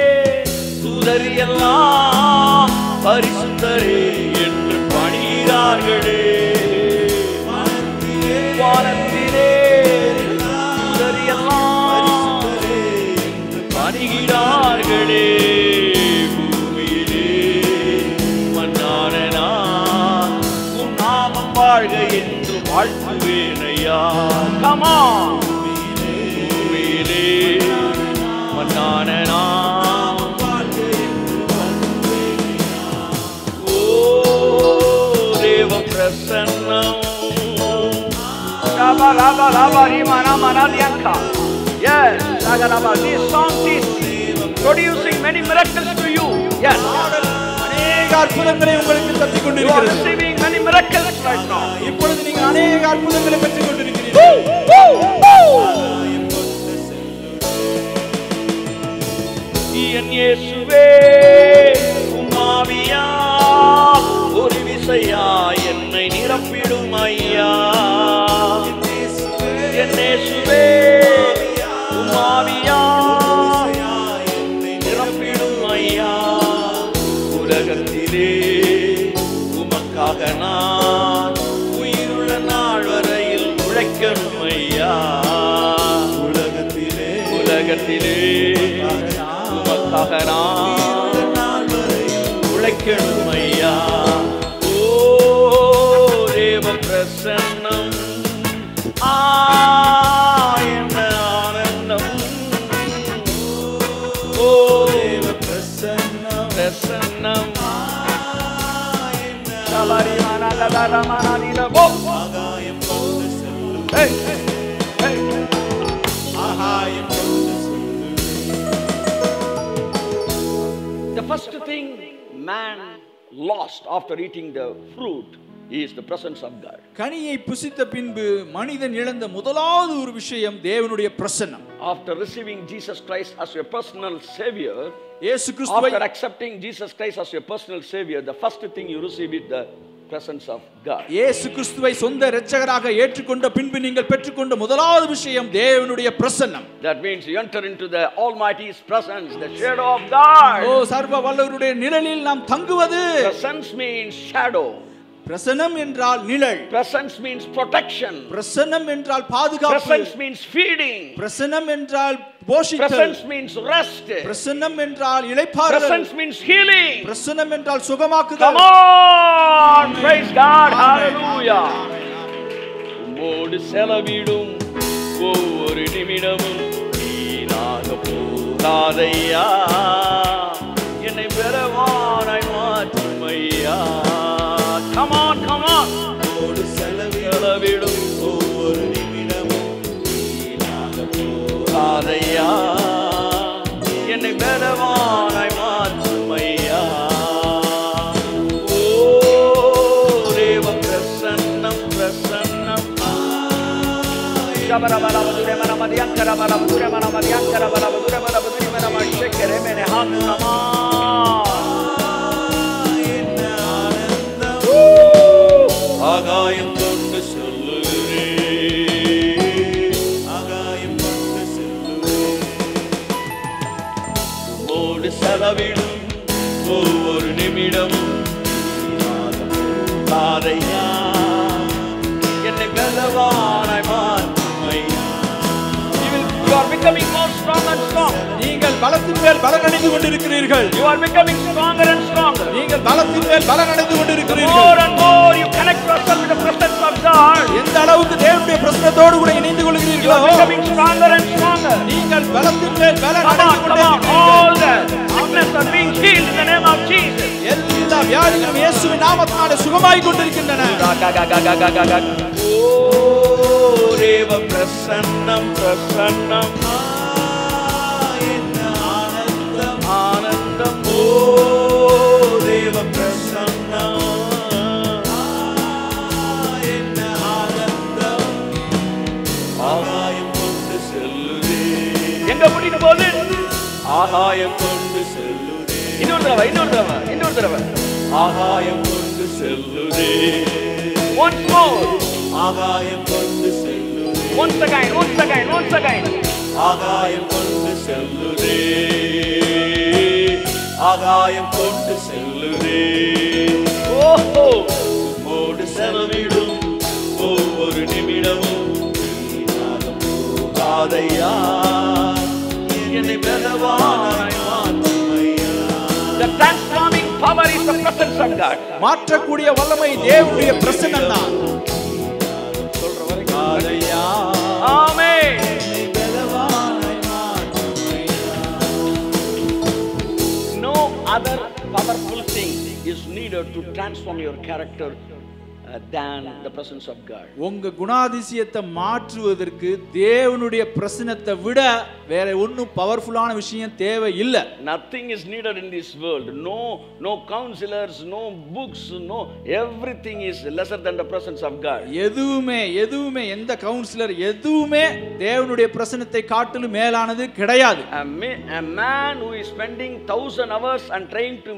Speaker 1: தூதரியெல்லாம் பரிசுத்தரே என்று பணிகிறார்களே. வானத்திலே தூதரியெல்லாம் பணிகிறார்களே. பூமியிலே மன்னான நான் உன் நாமம் வாழ்க என்று வாழ்த்துவேனையா. Come on. பூமியிலே மன்னான நான் தேவ பிரசன்னம். Raba raba raba rimana manadiyanka. Yes, this song is producing many miracles to you. Yes.
Speaker 2: அநேக அற்புதங்களை உங்களுக்கு தட்டிக்
Speaker 1: You are
Speaker 2: கொண்டிருக்கிறது.
Speaker 1: receiving many miracles right now.
Speaker 2: இப்பொழுது நீங்கள் அநேக அற்புதங்களை பெற்றுக் கொண்டிருக்கிறீர்கள்.
Speaker 1: என் இயேசுவே உம்மாவியா ஒரு விசையா என்னை நிரப்பிடும் ஐயா. என் இயேசுவே உம்மாவியா நிரப்பிடும் ஐயா. உலகத்திலே உமக்காக நான் உயிருள்ள நாள் வரையில் உழைக்கணும் ஐயா. உலகத்திலே உமக்காக நான் உழைக்கணும் ஐயா. ஓ தேவ பிரசன்னம். என்ன ஆனந்தம். ஓ தேவ பிரசன்னம். பிரசன்னம். The first thing man lost after eating the fruit is the presence of God.
Speaker 2: கனியை புசித்த பின்பு மனிதன் இழந்த முதலாவது ஒரு விஷயம் தேவனுடைய பிரசன்னம்.
Speaker 1: After receiving Jesus Christ as your personal savior,
Speaker 2: இயேசு கிறிஸ்துவை
Speaker 1: after accepting Jesus Christ as your personal savior, the first thing you receive is the presence of God.
Speaker 2: இயேசு கிறிஸ்துவை சொந்த இரட்சகராக ஏற்றுக்கொண்ட பின்பு நீங்கள் பெற்றுக்கொண்ட முதலாவது விஷயம் தேவனுடைய பிரசன்னம்.
Speaker 1: That means you enter into the Almighty's presence, the shadow of God.
Speaker 2: ஓ சர்வ வல்லவருடைய நிழலில் நாம் தங்குவது.
Speaker 1: Presence means shadow.
Speaker 2: பிரசன்னம் என்றால் நிழல்.
Speaker 1: Presence means protection.
Speaker 2: பிரசன்னம் என்றால் பாதுகாப்பு.
Speaker 1: Presence means feeding.
Speaker 2: பிரசன்னம் என்றால் போஷித்தல்.
Speaker 1: Presence means rest.
Speaker 2: பிரசன்னம் என்றால் இளைப்பாறுதல்.
Speaker 1: Presence means healing.
Speaker 2: பிரசன்னம் என்றால் சுகமாக்குதல்.
Speaker 1: Come on, praise God, hallelujah. உம்மோடு செலவிடும் ஒவ்வொரு நிமிடமும் வீணாக போகாதையா. என்னை பெறவானாய் மாற்றும் ஐயா. Come on, come on. உம்மோடு செலவிடும் ஒவ்வொரு நிமிடமும் வீணாக போகாதையா. என்னை பெறவானாய் மாற்றும் ஐயா. ஓ தேவ பிரசன்னம் பிரசன்னம். Shabarabarabadur manamadiyankarabarabur manamadiyankarabarabur manabuduri manamashekere mene hanama. ஆகாயம் கொண்டு சொல்லுகிறே. ஆகாயம் கொண்டு சொல்லுகிறே. உம்மோடு செலவிடும் ஒவ்வொரு நிமிடமும் தாரையா. என்னை பலவானாய் மாற்றும் ஐயா. You are becoming more strong and strong.
Speaker 2: நீங்கள் பலத்தின் மேல் பலனடைந்து கொண்டிருக்கிறீர்கள்.
Speaker 1: You are becoming stronger and stronger.
Speaker 2: நீங்கள் பலத்தின் மேல் பலனடைந்து கொண்டிருக்கிறீர்கள்.
Speaker 1: More and more you connect yourself with the presence of God.
Speaker 2: எந்த அளவுக்கு தேவனுடைய பிரசன்னத்தோடு கூட இணைந்து கொள்கிறீர்களோ,
Speaker 1: you are becoming stronger and stronger.
Speaker 2: நீங்கள் பலத்தின் மேல் பலனடைந்து
Speaker 1: Come on, all the sickness are being healed in the name of Jesus.
Speaker 2: எல்லா வியாதிகளும் இயேசுவின் நாமத்தினாலே சுகமாகிக் கொண்டிருக்கின்றன.
Speaker 1: ஓ தேவ பிரசன்னம் பிரசன்னம். ஆனந்தம். ஓ தேவ பிரசன்னம். போது
Speaker 3: ஆகாயம் கொண்டு செல்லுதே.
Speaker 1: இன்னொரு தடவை
Speaker 3: ஆகாயம் கொண்டு செல்லுதே.
Speaker 1: once more,
Speaker 3: ஆகாயம் கொண்டு செல்லுதே.
Speaker 1: once again.
Speaker 3: ஆகாயம் கொண்டு செல்லுதே. ஆகாயம் கொண்டு செல்லுதே.
Speaker 1: ஓஹோ,
Speaker 3: உம்மோடு செலவிடும் ஒவ்வொரு நிமிடமும் வீணாக போகாதையா. என்னை பலவானாய் மாற்றுமையா.
Speaker 1: the transforming power is the presence of God.
Speaker 2: மாற்றக்கூடிய வல்லமை தேவனுடைய பிரசன்னம் தான்.
Speaker 1: சொல்ற வரைக்கும்
Speaker 3: காதையா.
Speaker 1: ஆமென்.
Speaker 3: என்னை பலவானாய் மாற்றுமையா.
Speaker 1: No other powerful thing is needed to transform your character than the presence of God.
Speaker 2: உங்க குணாதிசயத்தை மாற்றுவதற்கு தேவனுடைய பிரசன்னத்தை விட வேற ஒண்ணும் பவர்ஃபுல்லான விஷயம் தேவை இல்ல.
Speaker 1: Nothing is needed in this world. No counselors, no books, no everything is lesser than the presence of God.
Speaker 2: எதுவுமே எந்த கவுன்சிலர் எதுவுமே தேவனுடைய பிரசன்னத்தை காட்டிலும் மேலானது கிடையாது.
Speaker 1: A man who is spending 1000 hours and trying to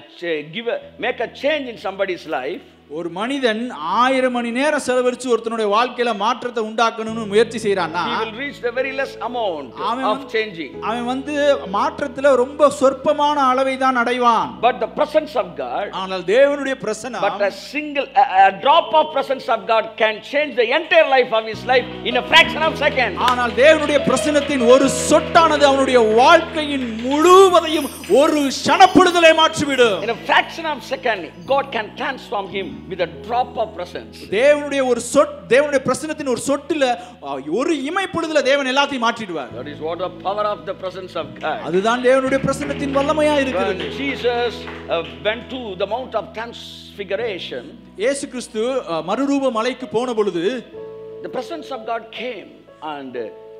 Speaker 1: make a change in somebody's life,
Speaker 2: ஒரு மனிதன் 1000 மணி நேரம் செலவழிச்சு ஒருத்தனுடைய வாழ்க்கையில மாற்றத்தை உண்டாக்கணும்னு முயற்சி செய்யறான்னா,
Speaker 1: he will reach the very less amount of changing.
Speaker 2: அவன் வந்து மாற்றத்துல ரொம்ப சொற்பமான அளவை தான் அடைவான்.
Speaker 1: But the presence of God,
Speaker 2: ஆனால் தேவனுடைய பிரசன்னம்,
Speaker 1: but a drop of presence of God can change the entire life of his life in a fraction of second.
Speaker 2: ஆனால் தேவனுடைய பிரசன்னத்தின் ஒரு சொட்டானது அவனுடைய வாழ்க்கையின் முழுவதையும் ஒரு க்ஷணப்பொழுதிலே மாற்றிவிடும்.
Speaker 1: In a fraction of second, God can transform him with a drop of presence.
Speaker 2: தேவனுடைய பிரசன்னத்தின் ஒரு சொட்டுல ஒரு இமை பொழுதுல தேவன் எல்லாத்தையும் மாற்றிடுவார்.
Speaker 1: That is what the power of the presence of God.
Speaker 2: அதுதான் தேவனுடைய பிரசன்னத்தின் வல்லமையா இருக்கிறது.
Speaker 1: When Jesus went to the Mount of Transfiguration,
Speaker 2: இயேசு கிறிஸ்து மறுரூப மலைக்கு போன பொழுது,
Speaker 1: the presence of God came and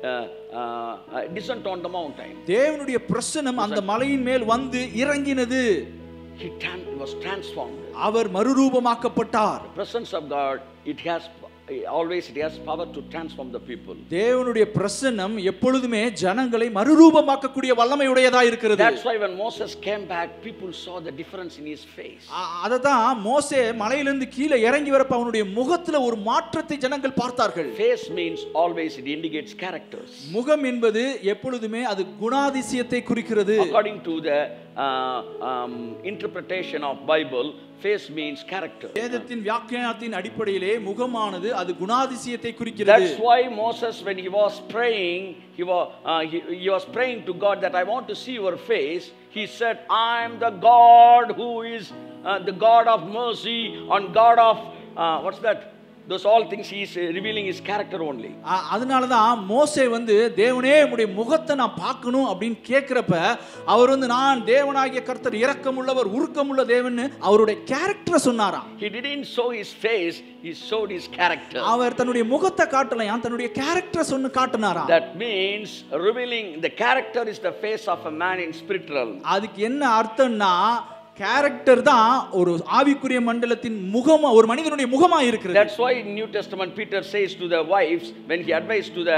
Speaker 1: descended on the mountain.
Speaker 2: தேவனுடைய பிரசன்னம் அந்த மலையின் மேல் வந்து இறங்கினது.
Speaker 1: He was transformed.
Speaker 2: Our மறுரூபமாக்கப்பட்டார்.
Speaker 1: The presence of God, it has power to transform the people.
Speaker 2: தேவனுடைய பிரசன்னம் எப்பொழுதுமே ஜனங்களை மறுரூபமாக்கக்கூடிய வல்லமை உடையதா இருக்கிறது.
Speaker 1: That's why when Moses came back, people saw the difference in his face.
Speaker 2: அததான் மோசே மலையிலிருந்து கீழே இறங்கி வரப்ப அவனுடைய முகத்துல ஒரு மாற்றத்தை ஜனங்கள் பார்த்தார்கள்.
Speaker 1: Face means always it indicates characters.
Speaker 2: முகம் என்பது எப்பொழுதுமே அது குணாதிசயத்தை குறிக்கிறது.
Speaker 1: According to the interpretation of Bible, face means character.
Speaker 2: வேதத்தின் வியாக்கியானத்தின் அடிப்படையிலே முகமானது அது குணாதிசயத்தை குறிக்கிறது.
Speaker 1: That's why Moses, when he was praying, he was praying to God that I want to see your face. He said, I am the God who is the God of mercy and God of what's that? Those all things he is revealing his character only.
Speaker 2: அதனால தான் மோசே வந்து தேவனே உம்முடைய முகத்தை நான் பார்க்கணும் அப்படினு கேக்குறப்ப அவர் வந்து நான் தேவனாகிய கர்த்தர் இரக்கமுள்ளவர் உருக்கமுள்ள தேவன் அவருடைய கேரக்டரை சொன்னாராம்.
Speaker 1: He didn't show his face, he showed his character.
Speaker 2: அவர் தன்னுடைய முகத்தை காட்டலையா, தன்னுடைய கேரக்டரை சொன்னு காட்டினாராம்.
Speaker 1: That means revealing the character is the face of a man in spiritual realm.
Speaker 2: அதுக்கு என்ன அர்த்தம்னா கேரக்டர் தான் ஒரு ஆவிக்குரிய மண்டலத்தின் முகமா ஒரு மனிதனுடைய முகமா இருக்குது.
Speaker 1: That's why in New Testament Peter says to the wives, when he advised to the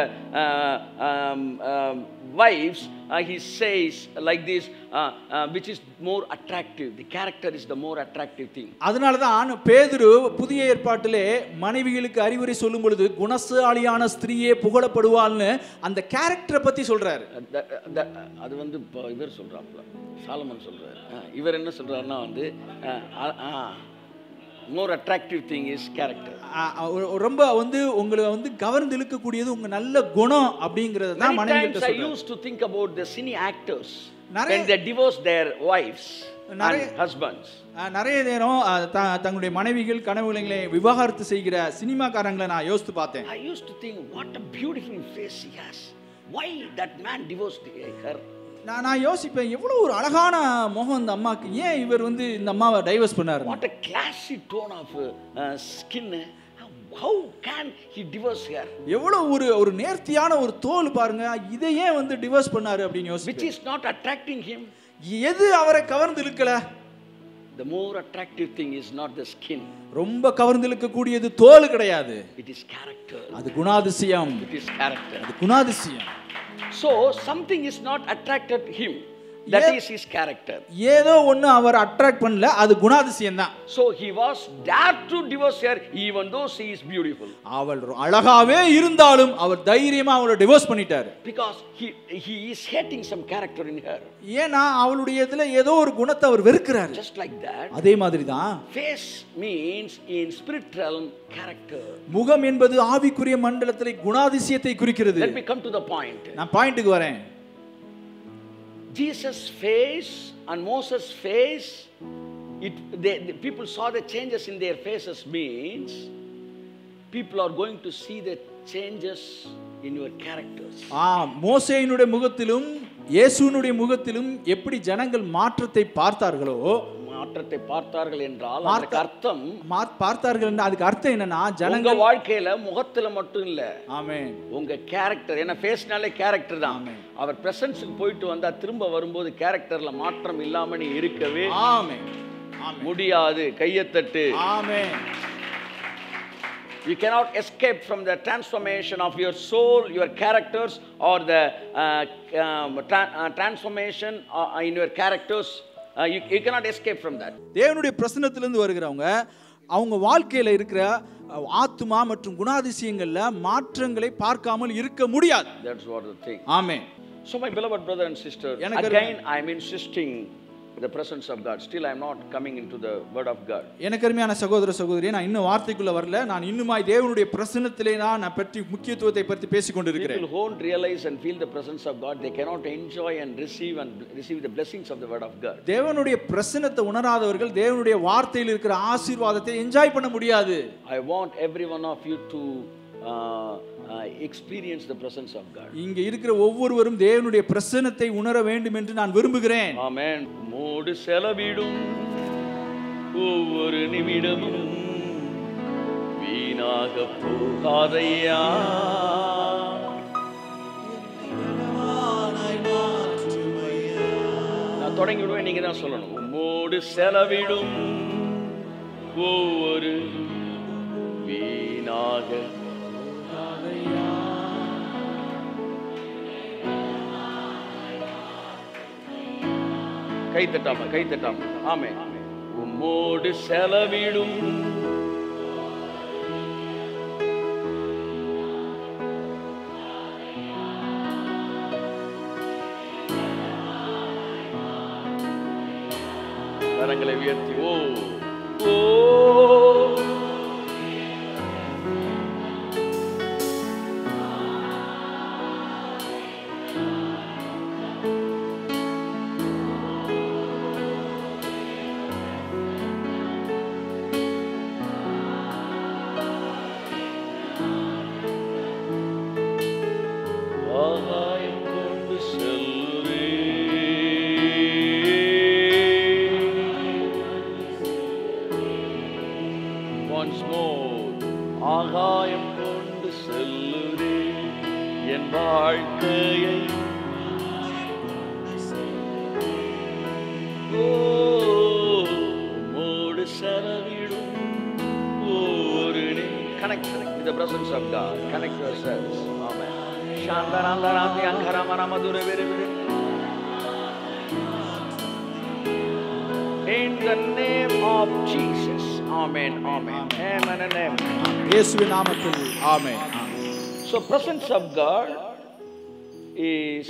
Speaker 1: wives, he says like this, which is more attractive. The character is the more attractive thing.
Speaker 2: அதனால தான் பேதுரு புதிய ஏற்பாட்டிலே மனைவிகளுக்கு அறிவுரை சொல்லும் பொழுது குணசாலியான ஸ்திரீயே புகழப்படுவாள்னு அந்த கேரக்டரை பத்தி சொல்றாரு.
Speaker 1: அது வந்து இவர் சொல்றாப்ல, சாலமன் சொல்றாரு. இவர் என்ன சொல்றாருன்னா வந்து more attractive thing is character.
Speaker 2: ரொம்ப வந்து உங்களை வந்து கவர்ந்து இழுக்கக்கூடியது உங்க நல்ல குணம் அப்படிங்கறது தான் மனைவிகிட்ட சொல்றாரு.
Speaker 1: I used to think about the cine actors when they divorce their wives and husbands.
Speaker 2: நிறைய நேரம் தங்களுடைய மனைவிகள் கணவர்களை விவாகரத்து செய்கிற சினிமாக்காரங்களை நான் யோசித்து பார்த்தேன்.
Speaker 1: I used to think what a beautiful face he has. Why that man divorced her?
Speaker 2: நான் யோசிப்பேன் எவ்வளவு ஒரு அழகான முகம் இந்த அம்மாக்கு, ஏன் இவர் வந்து இந்த அம்மாவை டைவர்ஸ் பண்ணாரு?
Speaker 1: What a classy tone of skin. How can he divorce her?
Speaker 2: எவ்வளவு ஒரு நேர்த்தியான ஒரு தோல் பாருங்க, இதை ஏன் வந்து டிவோர்ஸ் பண்ணாரு அப்படினு யோசிப்பேன்.
Speaker 1: Which is not attracting him?
Speaker 2: எது அவரை கவர்ந்து இழுக்கல?
Speaker 1: The more attractive thing is not the skin.
Speaker 2: ரொம்ப கவர்ந்து இழுக்கக்கூடியது தோல் கிடையாது.
Speaker 1: It is character.
Speaker 2: அது குணாதிசயம்.
Speaker 1: It is character.
Speaker 2: அது குணாதிசயம்.
Speaker 1: So something is not attracted him. That is his character.
Speaker 2: ஏதோ ஒன்னு அவர் அட்ராக்ட் பண்ணல, அது குணாதிசயம் தான்.
Speaker 1: So he was dared to divorce her even though she is beautiful.
Speaker 2: அவள் அழகாவே இருந்தாலும் அவர் தைரியமா அவளை டிவோர்ஸ் பண்ணிட்டார்.
Speaker 1: Because he is hating some character in her.
Speaker 2: ஏனா அவளுடையதுல ஏதோ ஒரு குணத்தை அவர் வெறுக்கிறார்.
Speaker 1: Just like that.
Speaker 2: அதே மாதிரி தான்
Speaker 1: face means in spirit realm character.
Speaker 2: முகம் என்பது ஆவிக்குரிய மண்டலத்திலே குணாதிசயத்தை குறிக்கிறது.
Speaker 1: Let me come to the point.
Speaker 2: நான் பாயிண்ட்க்கு வரேன்.
Speaker 1: Jesus' face and Moses' face, the people saw the changes in their faces means people are going to see the changes in your characters.
Speaker 2: மோசேயினுடைய முகத்திலும் இயேசுவினுடைய முகத்திலும் எப்படி ஜனங்கள் மாற்றத்தை பார்த்தார்களோ,
Speaker 1: மாற்றத்தை பார்த்தார்கள் என்றால் அதுக்கு அர்த்தம்
Speaker 2: பார்த்தார்கள் என்றால் அதுக்கு அர்த்தம் என்னன்னா
Speaker 1: ஜனங்க வாழ்க்கையில முகத்துல மட்டும் இல்ல,
Speaker 2: ஆமென்,
Speaker 1: உங்க கேரக்டர். ஏன்னா ஃபேஸ்னாலே கேரக்டர் தான். அவர் பிரசன்ஸ்க்கு போயிட்டு வந்தா திரும்ப வரும்போது கேரக்டர்ல மாற்றம் இல்லாம நீ இருக்கவே முடியாது. கையத்தட்டு.
Speaker 2: ஆமென்.
Speaker 1: You cannot escape from the transformation of your soul, your characters, or the transformation in your characters. You cannot escape from that.
Speaker 2: தேவனுடைய பிரசன்னத்திலிருந்து வருகிறவங்க அவங்க வாழ்க்கையில இருக்கிற ஆத்துமா மற்றும் குணாதிசயங்கள்ல மாற்றங்களை பார்க்காமல் இருக்க முடியாது.
Speaker 1: That's what the thing.
Speaker 2: Amen.
Speaker 1: So my beloved brother and sister, again I am insisting the presence of God. Still I am not coming into the word of God. எனக்கு அருமையான சகோதர சகோதரியே, நான் இன்னும் வார்த்தைக்குள்ள வரல. நான் இன்னுமாய் தேவனுடைய பிரசன்னத்திலே நான் பற்றி முக்கியத்துவத்தை பற்றி பேசிக் கொண்டிருக்கிறேன். People who don't realize and feel the presence of God, they cannot enjoy and receive the blessings of the word of God. தேவனுடைய பிரசன்னத்தை உணராதவர்கள் தேவனுடைய வார்த்தையில் இருக்கிற ஆசீர்வாதத்தை என்ஜாய் பண்ண முடியாது. I want every one of you to experience the presence of God. இங்க இருக்கிற ஒவ்வொருவரும் தேவனுடைய பிரசன்னத்தை உணர வேண்டும் என்று நான் விரும்புகிறேன். ஆமென். மோடு செலவிடும் ஒவ்வொரு நிமிடமும் வீணாக போகாதையா. நான் தொடங்கி விடுவேன், நீங்க தான் சொல்லணும். மோடு செலவிடும் ஒவ்வொரு வீணாக கை தட்டாம. ஆமென். உம்மோடு செலவிடும் கரங்களை உயர்த்தி ஓ ஆகாயம் கொண்டு செல்லுதே என் வாழ்க்கையை. மோடு செலவிடும் ஒரு connect with the presence of God. Connect yourselves. Amen. Shandarandaranti angharamanammadure virivire. In the name of Jesus. Amen. Amen. Amen and amen. இயேசுவின் நாமத்தில் ஆமென். So presence of God is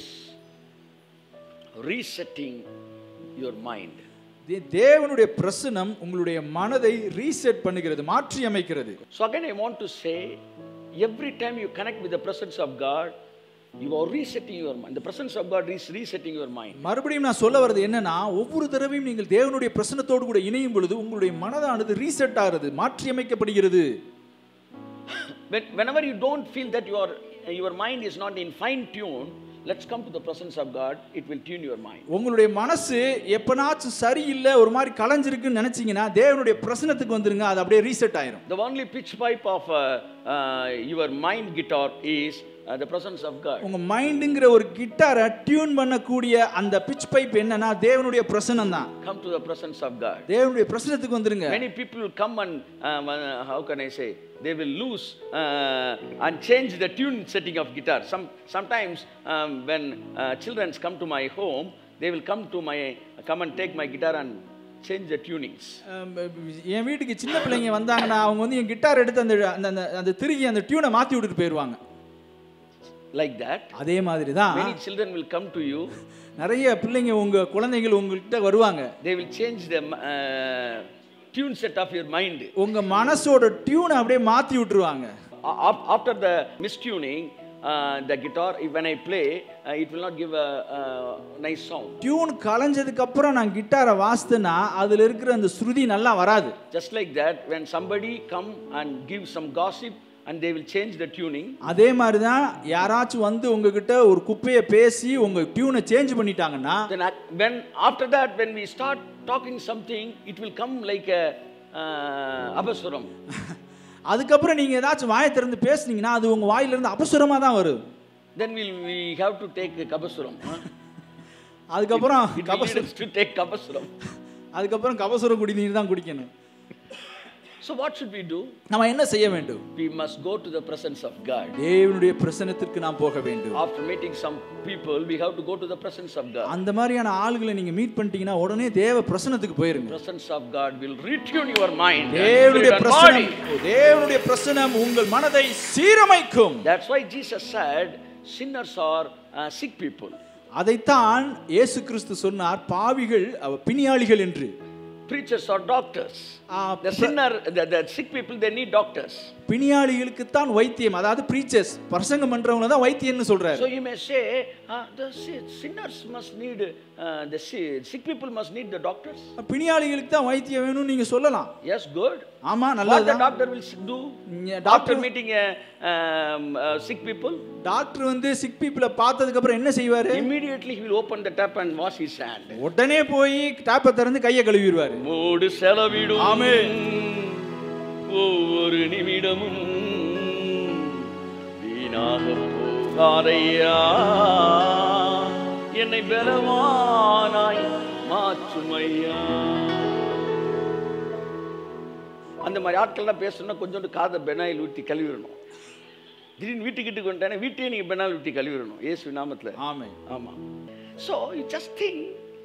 Speaker 1: resetting your mind. தேவனுடைய பிரசன்னம் உங்களுடைய மனதை reset பண்ணுகிறது, மாற்றி அமைக்கிறது. So again I want to say, every time you connect with the presence of God, you are resetting your mind. The presence of God is resetting your mind. மறுபடியும் நான் சொல்ல வரது என்னன்னா, ஒவ்வொரு தடவையும் நீங்கள் தேவனுடைய பிரசன்னத்தோடு கூட இணையும் பொழுது உங்களுடைய மனதானது ரீசெட் ஆகிறது, மாற்றி அமைக்கப்படுகிறது. Whenever you don't feel that your mind is not in fine tune, let's come to the presence of God. It will tune your mind. உங்களுடைய மனசு எப்பனாச்சும் சரியில்லை, ஒரு மாதிரி கலஞ்சிருக்குன்னு நினைச்சீங்கன்னா தேவனுடைய பிரசன்னத்துக்கு வந்துருங்க, அது அப்படியே ரீசெட் ஆயிரும். The only pitch pipe of your mind guitar is the presence of God.
Speaker 2: உங்க மைண்ட்ங்கற ஒரு கிட்டாரை டியூன் பண்ணக்கூடிய அந்த pitch pipe என்னன்னா தேவனுடைய பிரசன்னம் தான்.
Speaker 1: Come to the presence of God.
Speaker 2: தேவனுடைய பிரசன்னத்துக்கு வந்துருங்க.
Speaker 1: Many people will come and how can I say, they will lose and change the tune setting of guitar. Sometimes when children come to my home, they will come and take my guitar and change the tunings.
Speaker 2: என் வீட்டுக்கு சின்ன பிள்ளைங்க வந்தாங்கன்னா அவங்க வந்து என் guitar எடுத்து அந்த திருகி அந்த டியூனை மாத்தி விட்டுட்டு போயிடுவாங்க.
Speaker 1: Like that.
Speaker 2: அதே மாதிரி தான்
Speaker 1: many children will come to you.
Speaker 2: நிறைய பிள்ளைங்க உங்க குழந்தைகள் உங்ககிட்ட வருவாங்க.
Speaker 1: They will change the tune set of your mind.
Speaker 2: உங்க மனசோட டியூனை அப்படியே மாத்தி விட்டுருவாங்க.
Speaker 1: After the mistuning, the guitar, when I play, it will not give a nice sound.
Speaker 2: Tune கலஞ்சதுக்கு அப்புறம் நான் கிட்டாரை வாசித்தேனா அதுல இருக்கிற அந்த ஸ்ருதி நல்லா வராது.
Speaker 1: Just like that, when somebody come and give some gossip and they will change the tuning.
Speaker 2: அதே மாதிரி தான் யாராச்சும் வந்து உங்ககிட்ட ஒரு குப்பையை பேசி உங்க டியூனை சேஞ்ச் பண்ணிட்டாங்கன்னா
Speaker 1: then after that when we start talking something, it will come like a abasuram.
Speaker 2: அதுக்கப்புறம் நீங்க ஏதாச்சும் வாயை திறந்து பேசுனீங்கன்னா அது உங்க வாயில இருந்து அபசுரமா தான் வரும்.
Speaker 1: Then we have to take kabasuram.
Speaker 2: அதுக்கப்புறம்
Speaker 1: kabasuram to take kabasuram.
Speaker 2: அதுக்கப்புறம் கபசுர குடிநீர் தான் குடிக்கணும்.
Speaker 1: So what should we do?
Speaker 2: நாம என்ன செய்ய வேண்டும்?
Speaker 1: We must go to the presence of God.
Speaker 2: தேவனுடைய பிரசன்னத்திற்கு நாம் போக வேண்டும்.
Speaker 1: After meeting some people, we have to go to the presence of God.
Speaker 2: அந்த மாதிரியான ஆளுகளை நீங்க மீட் பண்ணிட்டீங்கன்னா உடனே தேவ பிரசன்னத்துக்கு போயிருங்க.
Speaker 1: Presence of God will retune your mind.
Speaker 2: தேவனுடைய பிரசன்னம் உங்கள் மனதை சீரமைக்கும்.
Speaker 1: That's why Jesus said sinners are sick people.
Speaker 2: அதைத்தான் இயேசு கிறிஸ்து சொன்னார் பாவிகள் பிணியாளிகள் என்று.
Speaker 1: Preachers are doctors. The sick people, they need doctors.
Speaker 2: பிணியாளிகளுக்கு தான் வைத்தியம், அதாவது preachers பிரசங்கம் பண்றவங்க தான் வைத்தியம்னு சொல்றாரு.
Speaker 1: So you may say the sinners must need the sick people must need the doctors.
Speaker 2: பிணியாளிகளுக்கு தான் வைத்தியம் வேணும் நீங்க சொல்லலாம்.
Speaker 1: Yes, good.
Speaker 2: ஆமா நல்லது.
Speaker 1: What the doctor will do after meeting sick people?
Speaker 2: Doctor வந்து sick people பார்த்ததுக்கு அப்புறம் என்ன செய்வாரு?
Speaker 1: Immediately he will open the tap and wash his hand.
Speaker 2: உடனே போய் டாப்பை திறந்து கையை கழுவிடுவாரு.
Speaker 1: மூடு செலவிடும்.
Speaker 2: ஆமென்.
Speaker 1: ஒவ்வொரு நிமிடமும் வீணாக போகாதையா, என்னை பலவானாய் மாற்றுமையா. அந்த மாதிரி ஆட்கள்லாம் பேசணும்னா கொஞ்சோண்டு காதை பெனாயில் ஊற்றி கழுவிடணும். திடீர்னு வீட்டுக்கிட்டு கொண்டானே வீட்டையே நீங்க பெனாயில் ஊற்றி கழுவிடணும் இயேசு நாமத்தில்.
Speaker 2: ஆமென்.
Speaker 1: ஆமா. So you just think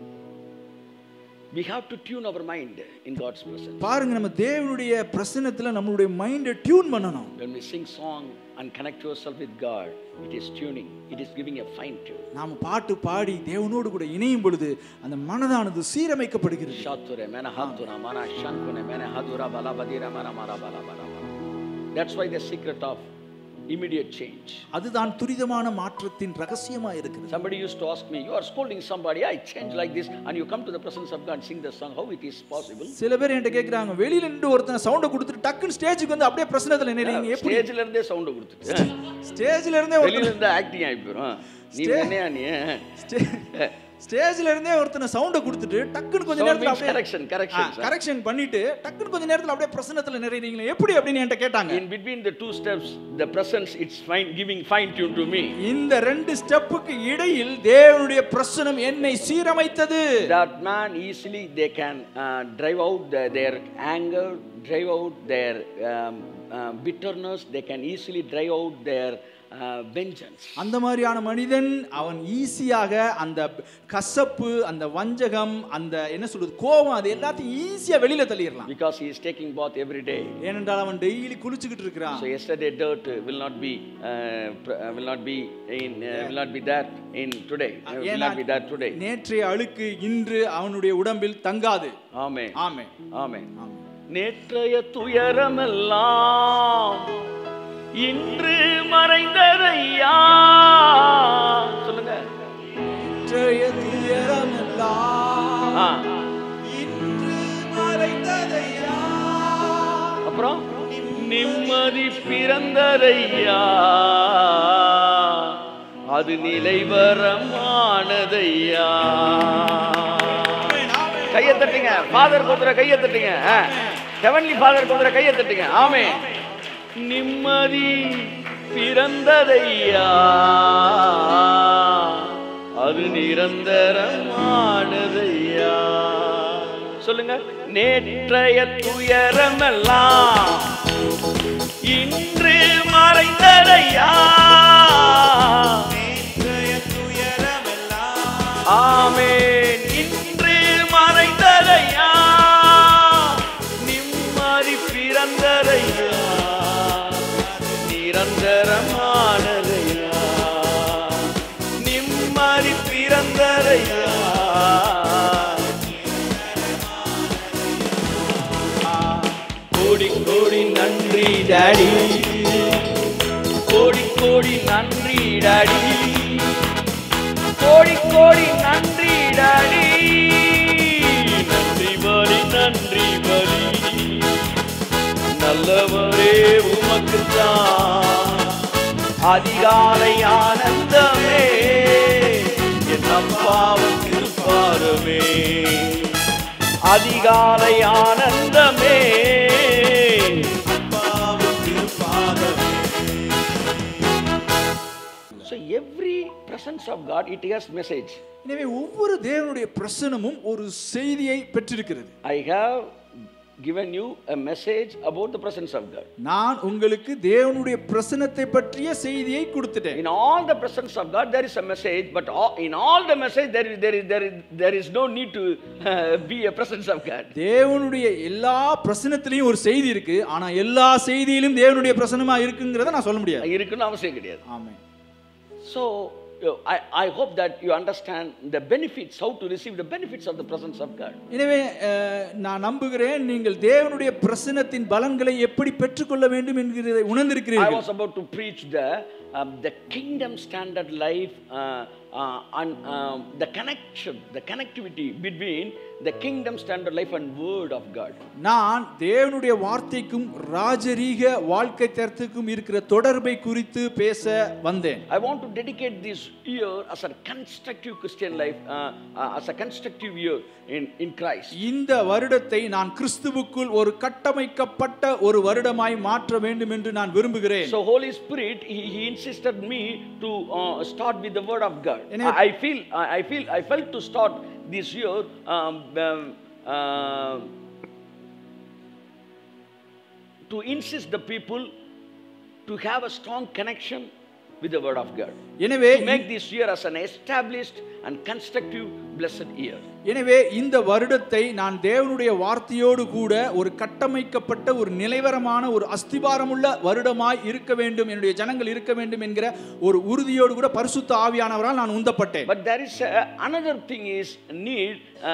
Speaker 1: we have to tune our mind in God's presence.
Speaker 2: பாருங்க நம்ம தேவனுடைய பிரசன்னத்துல நம்மளுடைய மைண்டை டியூன் பண்ணணும்.
Speaker 1: When we sing song and connect yourself with God, it is tuning, it is giving a fine tune.
Speaker 2: நாம பாட்டு பாடி தேவனோடு கூட இணையும் பொழுது அந்த மனதானது சீரமைக்கப்படுகிறது.
Speaker 1: ஷாத்துரே மேன ஹாத்துரா மன ஷான்குனே மேன ஹதுரா பலபதிரா மன மரா பலபலா. That's why the secret of immediate change.
Speaker 2: அதுதான் துரிதமான மாற்றத்தின் ரகசியமா இருக்குது.
Speaker 1: Somebody used to ask me, you are scolding somebody, I change like this, and you come to the presence of God and sing the song, how it is possible?
Speaker 2: சில பேர் என்கிட்ட கேக்குறாங்க, வெளியில நின்று ஒருத்தன் சவுண்ட் கொடுத்துட்டு டக்குன்னு ஸ்டேஜுக்கு வந்து அப்படியே பிரசன்னத்துல நினைறீங்க எப்படி?
Speaker 1: ஸ்டேஜ்ல இருந்தே சவுண்ட் கொடுத்துட்டு
Speaker 2: ஸ்டேஜ்ல இருந்தே
Speaker 1: வெளியில இருந்து ஆக்டிங் ஆயி போறோம். நீ என்னையா நீ
Speaker 2: ஸ்டேஜ்ல இருந்தே ஒருத்தன சவுண்ட் கொடுத்துட்டு டக்குன்னு கொஞ்ச நேரத்துல அப்படியே கரெக்ஷன் பண்ணிட்டு டக்குன்னு கொஞ்ச நேரத்துல அப்படியே பிரசன்னத்துல நிறையறீங்க எப்படி அப்படினு என்கிட்ட கேட்டாங்க.
Speaker 1: In between the two steps the presence it's fine giving fine tune to me.
Speaker 2: இந்த ரெண்டு ஸ்டெப்புக்கு இடையில் தேவனுடைய பிரசன்னம் என்னை சீரமைத்தது.
Speaker 1: That man easily they can drive out their anger, drive out their bitterness, they can easily drive out their vengeance.
Speaker 2: அந்த மாதிரியான மனிதன் அவன் ஈஸியாக அந்த கசப்பு, அந்த வஞ்சகம், அந்த என்ன சொல்றது கோபம் அது எல்லாத்தையும் ஈஸியா வெளியில தள்ளிரலாம்.
Speaker 1: Because he is taking bath every day.
Speaker 2: ஏனென்றால் அவன் டெய்லி குளிச்சிட்டு இருக்கான்.
Speaker 1: So yesterday dirt will not be there in today. Will not be there today.
Speaker 2: நேற்றைய அழுக்கு இன்று அவனுடைய உடம்பில் தங்காது.
Speaker 1: ஆமென்.
Speaker 2: ஆமென்.
Speaker 1: ஆமென். நேற்றைய துயரமெல்லாம் இன்று மறைந்ததையா. சொல்லுங்க.
Speaker 2: நேற்றைய துயரமெல்லாம் இன்று மறைந்ததையா.
Speaker 1: அப்புறம் நிம்மதி பிறந்ததையா, அது நிலைவரமானதையா. கையை தட்டுங்க. ஃபாதர் கொடுக்குற கையை தட்டுங்க. ஹெவன்லி ஃபாதர் கொடுக்குற கையை தட்டுங்க. ஆமென். நிம்மதி பிறந்ததையா, அது நிரந்தரமானதையா. சொல்லுங்க. நேற்றைய துயரமெல்லாம் இன்று மறைந்ததையா, நேற்றைய துயரமெல்லாம் ஆமென் இன்று மறைந்ததையா, நிம்மதி பிறந்ததையா, நிரந்தரமானதையா, நிம்மதி பிறந்ததையா. கோடி கோடி நன்றி டாடி, கோடி கோடி நன்றி டாடி, கோடி கோடி நன்றி டாடி. நன்றி பலி நன்றி பலி, நல்லவரே உமக்குத்தான் அதிகாலை ஆனந்தமே, என் அப்பாவும் திருப்பாரமே, அதிகாலை ஆனந்தமே, அப்பாவும் திருப்பாரமே. So every presence of God, it has message.
Speaker 2: எனவே ஒவ்வொரு தேவனுடைய பிரசன்னமும் ஒரு செய்தியை பெற்றிருக்கிறது.
Speaker 1: I have given you a message about the presence of God.
Speaker 2: நான் உங்களுக்கு தேவனுடைய பிரசன்னத்தை பற்றிய செய்தியை கொடுத்துட்டேன்.
Speaker 1: In all the presence of God there is a message, but in all the message there is no need to be a presence of God.
Speaker 2: தேவனுடைய எல்லா பிரசன்னத்திலயும் ஒரு செய்தி இருக்கு, ஆனா எல்லா செய்தியிலும் தேவனுடைய பிரசன்னமா இருக்குங்கறத நான் சொல்ல முடியாது.
Speaker 1: இருக்குன்னு அவசியம் கிடையாது.
Speaker 2: ஆமென்.
Speaker 1: So I hope that you understand the benefits, how to receive the benefits of the presence of God.
Speaker 2: எனவே நான் நம்புகிறேன் நீங்கள் தேவனுடைய பிரசன்னத்தின் பலன்களை எப்படி பெற்றுக்கொள்ள வேண்டும் என்கிறதை உணர்ந்திருக்கிறீர்கள்.
Speaker 1: I was about to preach the kingdom standard life and the connection, the connectivity between the kingdom standard life and word of God.
Speaker 2: நான் தேவனுடைய வார்த்தைக்கும் ராஜரீக வாழ்க்கை தரத்துக்கும் இருக்கிற தொடர்பை குறித்து பேச வந்தேன்.
Speaker 1: I want to dedicate this year as a constructive Christian life, as a constructive year in Christ.
Speaker 2: இந்த வருடத்தை நான் கிறிஸ்துவுக்குள் ஒரு கட்டமைக்கப்பட்ட ஒரு வருடமாய் மாற்ற வேண்டும் என்று நான் விரும்புகிறேன்.
Speaker 1: So Holy Spirit he insisted me to start with the word of God. I felt to start this year to insist the people to have a strong connection with the word of God.
Speaker 2: எனவே
Speaker 1: to make this year as an established and constructive blessed year.
Speaker 2: எனவே இந்த வருடத்தை நான் தேவனுடைய வார்த்தையோடு கூட ஒரு கட்டமைக்கப்பட்ட ஒரு நிலைவரமான ஒரு அஸ்திபாரமுள்ள வருடமாய் இருக்க வேண்டும், என்னுடைய ஜனங்கள் இருக்க வேண்டும் என்கிற ஒரு உறுதியோடு கூட பரிசுத்த ஆவியானவரால் நான் உந்தப்பட்டேன்.
Speaker 1: But there is another thing is need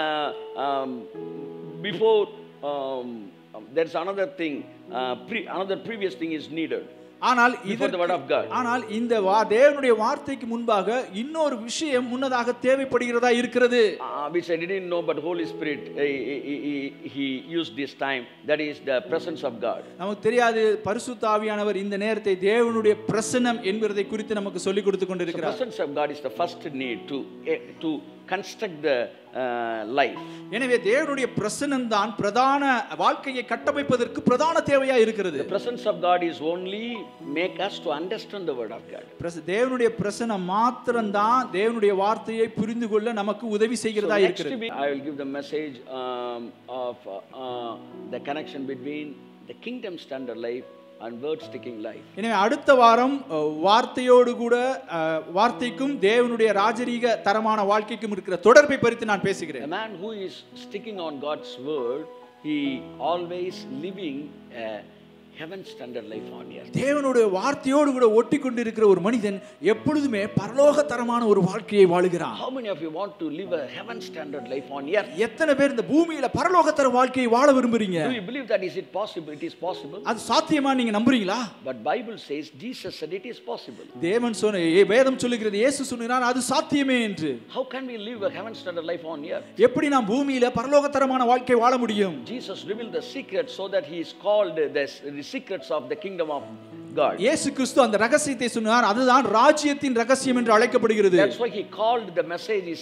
Speaker 1: before there is another thing, another previous thing is needed. ஆனால் இந்த தேவனுடைய வார்த்தைக்கு முன்பாக இன்னொரு விஷயம் முன்னதாக தேவைப்படுகிறதா இருக்கிறது. Which I didn't know, but Holy Spirit he used this time, that is the presence of God.
Speaker 2: நமக்கு தெரியாது, பரிசுத்த ஆவியானவர் இந்த நேரத்தை தேவனுடைய பிரசன்னம் என்பதை குறித்து நமக்கு சொல்லிக் கொடுத்து கொண்டிருக்கிறார்.
Speaker 1: The presence of God is the first need to construct the life.
Speaker 2: எனவே தேவனுடைய பிரசன்னம் தான் பிரதான வாழ்க்கையை கட்டமைப்பதற்கு பிரதான தேவையா இருக்கிறது.
Speaker 1: The presence of God is only make us to understand the word of God.
Speaker 2: தேவனுடைய பிரசன்னம் மாத்திரம் தான் தேவனுடைய வார்த்தையை புரிந்து கொள்ள நமக்கு உதவி செய்கிறதா இருக்கிறது.
Speaker 1: I will give the message of the connection between the kingdom standard life and word sticking life.
Speaker 2: எனவே அடுத்த வாரம் வார்த்தையோடு கூட வார்த்தைக்கும் தேவனுடைய ராஜரீக தரமான வாழ்க்கைக்கும் இருக்கிற தொடர்பை பற்றி நான் பேசுகிறேன்.
Speaker 1: A man who is sticking on God's word, he always living a heaven standard life on earth.
Speaker 2: தேவனுடைய வார்த்தையோடு கூட ஒட்டி கொண்டிருக்கிற ஒரு மனிதன் எப்பொழுதுமே பரலோக தரமான ஒரு வாழ்க்கையை வாழுகிறான்.
Speaker 1: How many of you want to live a heaven standard life on earth?
Speaker 2: எத்தனை பேர் இந்த பூமியில பரலோக தர வாழ்க்கையை வாழ விரும்புறீங்க?
Speaker 1: Do you believe that is it possible? It is possible.
Speaker 2: அது சாத்தியமா நீங்க நம்புறீங்களா?
Speaker 1: But Bible says, Jesus said it is possible.
Speaker 2: தேவன் சொன்ன வேதம் சொல்லுகிறது, இயேசு சொன்னார் அது சாத்தியமே என்று.
Speaker 1: How can we live a heaven standard life on earth?
Speaker 2: எப்படி நாம் பூமியில பரலோக தரமான வாழ்க்கை வாழ முடியும்?
Speaker 1: Jesus revealed the secret so that he is called the secrets of the kingdom of God.
Speaker 2: இயேசு கிறிஸ்து அந்த ரகசியத்தை சொன்னார், அதுதான் ராஜ்யத்தின் ரகசியம் என்று அழைக்கப்படுகிறது.
Speaker 1: That's why he called the messages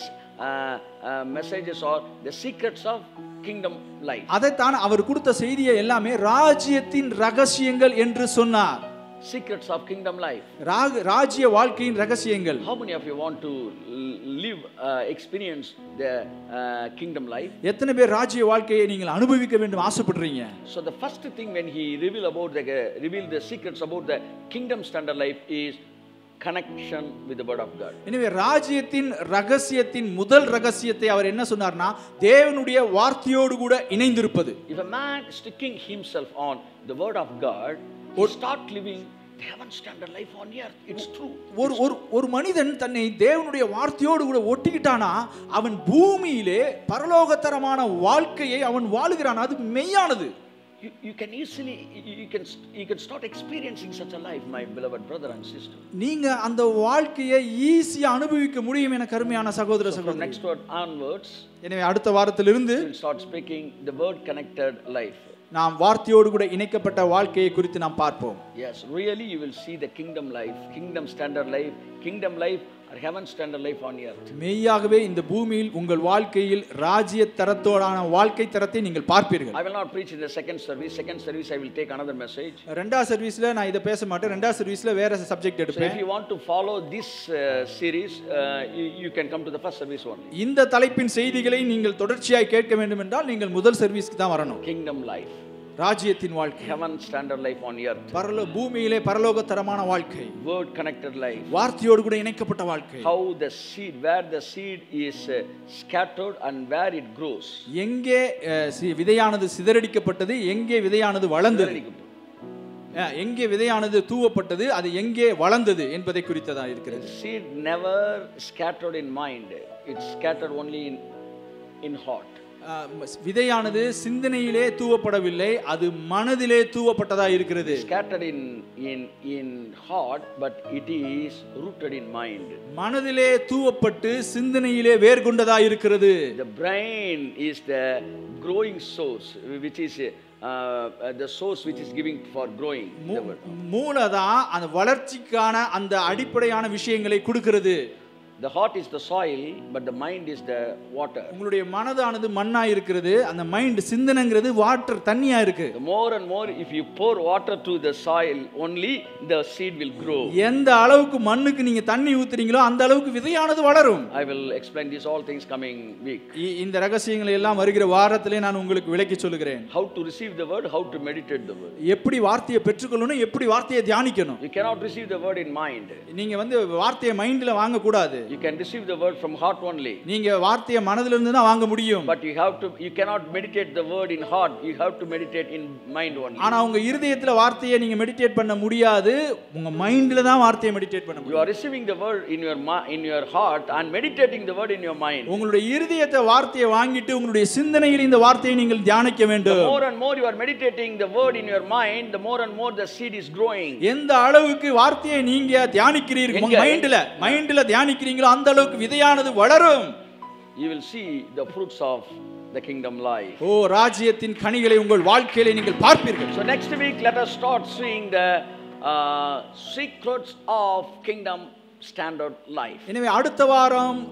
Speaker 1: or the secrets of kingdom life.
Speaker 2: அதைத்தான் அவர் கொடுத்த செய்தியை எல்லாமே ராஜ்யத்தின் ரகசியங்கள் என்று சொன்னார்.
Speaker 1: secrets of kingdom life.
Speaker 2: ராஜ்ய வாழ்க்கையின் ரகசியங்கள்.
Speaker 1: How many of you want to live experience the kingdom life?
Speaker 2: எத்தனை பேர் ராஜ்ய வாழ்க்கையை நீங்கள் அனுபவிக்க வேண்டும் ஆசைப்படுறீங்க?
Speaker 1: So the first thing when he reveal the secrets about the kingdom standard life is connection with the word of God.
Speaker 2: எனவே ராஜ்யத்தின் ரகசியத்தின் முதல் ரகசியத்தை அவர் என்ன சொன்னார்னா தேவனுடைய வார்த்தையோடு கூட இணைந்திருப்பது.
Speaker 1: If a man sticking himself on the word of God, he start living the heaven standard life on earth. It's true.
Speaker 2: ஒரு மனிதன் தன்னை தேவனுடைய வார்த்தையோடு கூட ஒட்டிக்கிட்டானா அவன் பூமியிலே பரலோகத்தரமான வாழ்க்கையை அவன் வாழுகிறான். அது மெய்யானது.
Speaker 1: You can easily you can start experiencing such a life, my beloved brother and sister.
Speaker 2: நீங்க அந்த வாழ்க்கையை ஈஸியா அனுபவிக்க முடியும் என கருமையான சகோதர சகோதரி.
Speaker 1: Next word onwards,
Speaker 2: எனவே அடுத்த வாரத்திலிருந்து
Speaker 1: we will start speaking the word connected life.
Speaker 2: நாம் வார்த்தையோடு கூட இணைக்கப்பட்ட வாழ்க்கையை குறித்து நாம் பார்ப்போம்.
Speaker 1: Yes, really you will see the kingdom life, kingdom standard life, kingdom life or heaven standard life on earth.
Speaker 2: மெய்யாகவே இந்த பூமியில் உங்கள் வாழ்க்கையில் ராஜ்ய தரத்தோடான வாழ்க்கை தரத்தை நீங்கள் பார்ப்பீர்கள்.
Speaker 1: I will not preach in the second service. Second service I will take another message.
Speaker 2: இரண்டாவது சர்வீஸ்ல நான் இத பேச மாட்டேன். இரண்டாவது சர்வீஸ்ல வேற சப்ஜெக்ட் எடுப்பேன்.
Speaker 1: So if you want to follow this series, you can come to the first service only.
Speaker 2: இந்த தலைப்பின் செய்திகளை நீங்கள் தொடர்ச்சியாய் கேட்க வேண்டும் என்றால் நீங்கள் முதல் சர்வீஸ்க்கு தான் வரணும்.
Speaker 1: Kingdom life,
Speaker 2: ராஜ்யத்தின் வாழ்க்கை,
Speaker 1: heaven standard life on earth,
Speaker 2: பூமியிலே பரலோக தரமான வாழ்க்கை,
Speaker 1: word connected life,
Speaker 2: வார்த்தையோடு கூட இணைக்கப்பட்ட வாழ்க்கை,
Speaker 1: how the seed, where the seed is scattered and where it grows,
Speaker 2: எங்கே விதையானது சிதறடிக்கப்பட்டது, எங்கே விதையானது வளர்ந்தது, எங்கே விதையானது தூவப்பட்டது, அது எங்கே வளர்ந்தது என்பதை குறித்ததா இருக்கிறது.
Speaker 1: Seed never scattered in mind, it's scattered only in heart.
Speaker 2: விதையானது சிந்தனையிலே தூவப்படவில்லை, அது மனதிலே தூவப்பட்டதா இருக்கிறது.
Speaker 1: Scattered in heart, but it is rooted in mind.
Speaker 2: மனதிலே தூவப்பட்டு சிந்தனையிலே வேர் கொண்டதா இருக்கிறது.
Speaker 1: The brain is the growing source, which is the source which is giving for growing.
Speaker 2: மூலதான் அந்த வளர்ச்சிக்கான அந்த அடிப்படையான விஷயங்களை கொடுக்கிறது.
Speaker 1: The heart is the soil, but the mind is the water.
Speaker 2: உங்களுடைய மனதானது மண்ணா இருக்கிறது, அந்த மைண்ட் சிந்தனைங்கிறது வாட்டர் தண்ணியா இருக்கு.
Speaker 1: The more and more if you pour water to the soil, only the seed will grow.
Speaker 2: எந்த அளவுக்கு மண்ணுக்கு நீங்க தண்ணி ஊத்துறீங்களோ அந்த அளவுக்கு விதையானது வளரும்.
Speaker 1: I will explain these all things coming week.
Speaker 2: இந்த ரகசியங்களை எல்லாம் வருகிற வாரத்திலே நான் உங்களுக்கு விளக்கி சொல்லுகிறேன்.
Speaker 1: How to receive the word, how to meditate the word.
Speaker 2: எப்படி வார்த்தையை பெற்றுக்கொள்ளணும், எப்படி வார்த்தையை தியானிக்கணும்.
Speaker 1: You cannot receive the word in mind.
Speaker 2: நீங்க வார்த்தையை மைண்ட்ல வாங்க கூடாது.
Speaker 1: You can receive the word from heart only.
Speaker 2: நீங்க வார்த்தையை மனதில இருந்து தான் வாங்க முடியும்.
Speaker 1: But you cannot meditate the word in heart. You have to meditate in mind only.
Speaker 2: ஆனா உங்க இதயத்துல வார்த்தையை நீங்க மெடிடேட் பண்ண முடியாது. உங்க மைண்ட்ல தான் வார்த்தையை மெடிடேட் பண்ண முடியும்.
Speaker 1: You are receiving the word in your heart and meditating the word in your mind.
Speaker 2: உங்களுடைய இதயத்தை வார்த்தையை வாங்கிட்டு உங்களுடைய சிந்தனையில் இந்த வார்த்தையை நீங்கள் தியானிக்க வேண்டும்.
Speaker 1: The more and more you are meditating the word in your mind, the more and more the seed is growing.
Speaker 2: எந்த அளவுக்கு வார்த்தையை நீங்க தியானிக்கிறீர்கள், உங்க மைண்ட்ல தியானிக்கிறீங்களோ அந்த அளவுக்கு விதையானது வளரும்.
Speaker 1: You will see the fruits of the kingdom life.
Speaker 2: ராஜ்யத்தின் கனிகளை உங்கள் வாழ்க்கையிலே நீங்கள் பார்ப்பீர்கள்.
Speaker 1: So next week let us start seeing the secrets of kingdom standard life.
Speaker 2: எனவே அடுத்த வாரம்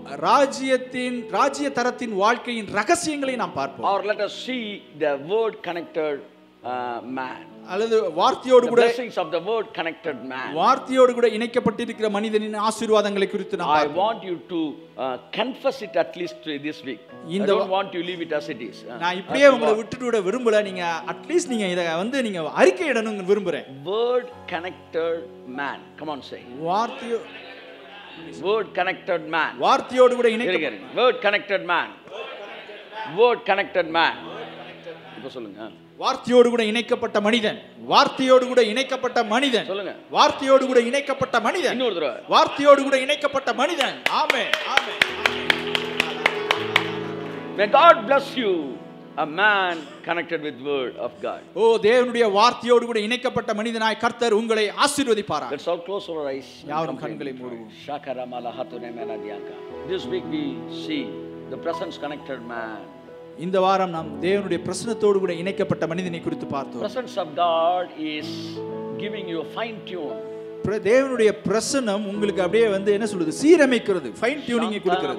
Speaker 2: ராஜ்ய தரத்தின் வாழ்க்கையின் ரகசியங்களை நாம் பார்ப்போம்.
Speaker 1: Or let us see the word connected man.
Speaker 2: அல்லது வார்த்தையோடு கூட
Speaker 1: blessings of the word connected man.
Speaker 2: வார்த்தையோடு கூட இணைக்கப்பட்டிருக்கிற மனிதனின் ஆசீர்வாதங்களை குறித்து நாம் பார்ப்போம்.
Speaker 1: I want you to confess it at least this week. I don't want you leave it as it is.
Speaker 2: நான் இப்படியே உங்களை விட்டுட்டு விட விரும்பல. நீங்க அட்லீஸ்ட் நீங்க இத நீங்க அறிக்கையிடணும்னு விரும்புறேன்.
Speaker 1: Word connected man. Come on say. Word connected man.
Speaker 2: வார்த்தையோடு கூட இணைக்கப்பட்ட
Speaker 1: word connected man. Word connected man. இப்ப சொல்லுங்க.
Speaker 2: வார்த்தையோடு கூட இணைக்கப்பட்ட மனிதன். வார்த்தையோடு கூட இணைக்கப்பட்ட மனிதன்.
Speaker 1: சொல்லுங்க.
Speaker 2: வார்த்தையோடு கூட இணைக்கப்பட்ட மனிதன்.
Speaker 1: இன்னொரு தடவை.
Speaker 2: வார்த்தையோடு கூட இணைக்கப்பட்ட மனிதன். ஆமென். ஆமென்.
Speaker 1: May God bless you, a man connected with word of God.
Speaker 2: தேவனுடைய வார்த்தையோடு கூட இணைக்கப்பட்ட மனிதனாய் கர்த்தர் உங்களை ஆசீர்வதிப்பாராக.
Speaker 1: Let's all close our eyes.
Speaker 2: யாவரும் கண்களை மூடுவோம்.
Speaker 1: Shakaramala hatune menadiyanka. This week we see the presence connected man.
Speaker 2: இந்த வாரம் நாம் தேவனுடைய பிரசன்னத்தோடு கூட இணைக்கப்பட்ட மனிதனை குறித்து பார்த்தோம்.
Speaker 1: Presence of God is giving you a fine tune.
Speaker 2: தேவனுடைய பிரசன்னம் உங்களுக்கு அப்படியே என்ன சொல்லுது, சீரமைக்கிறது, ஃபைன் டியூனிங் கொடுக்கிறது.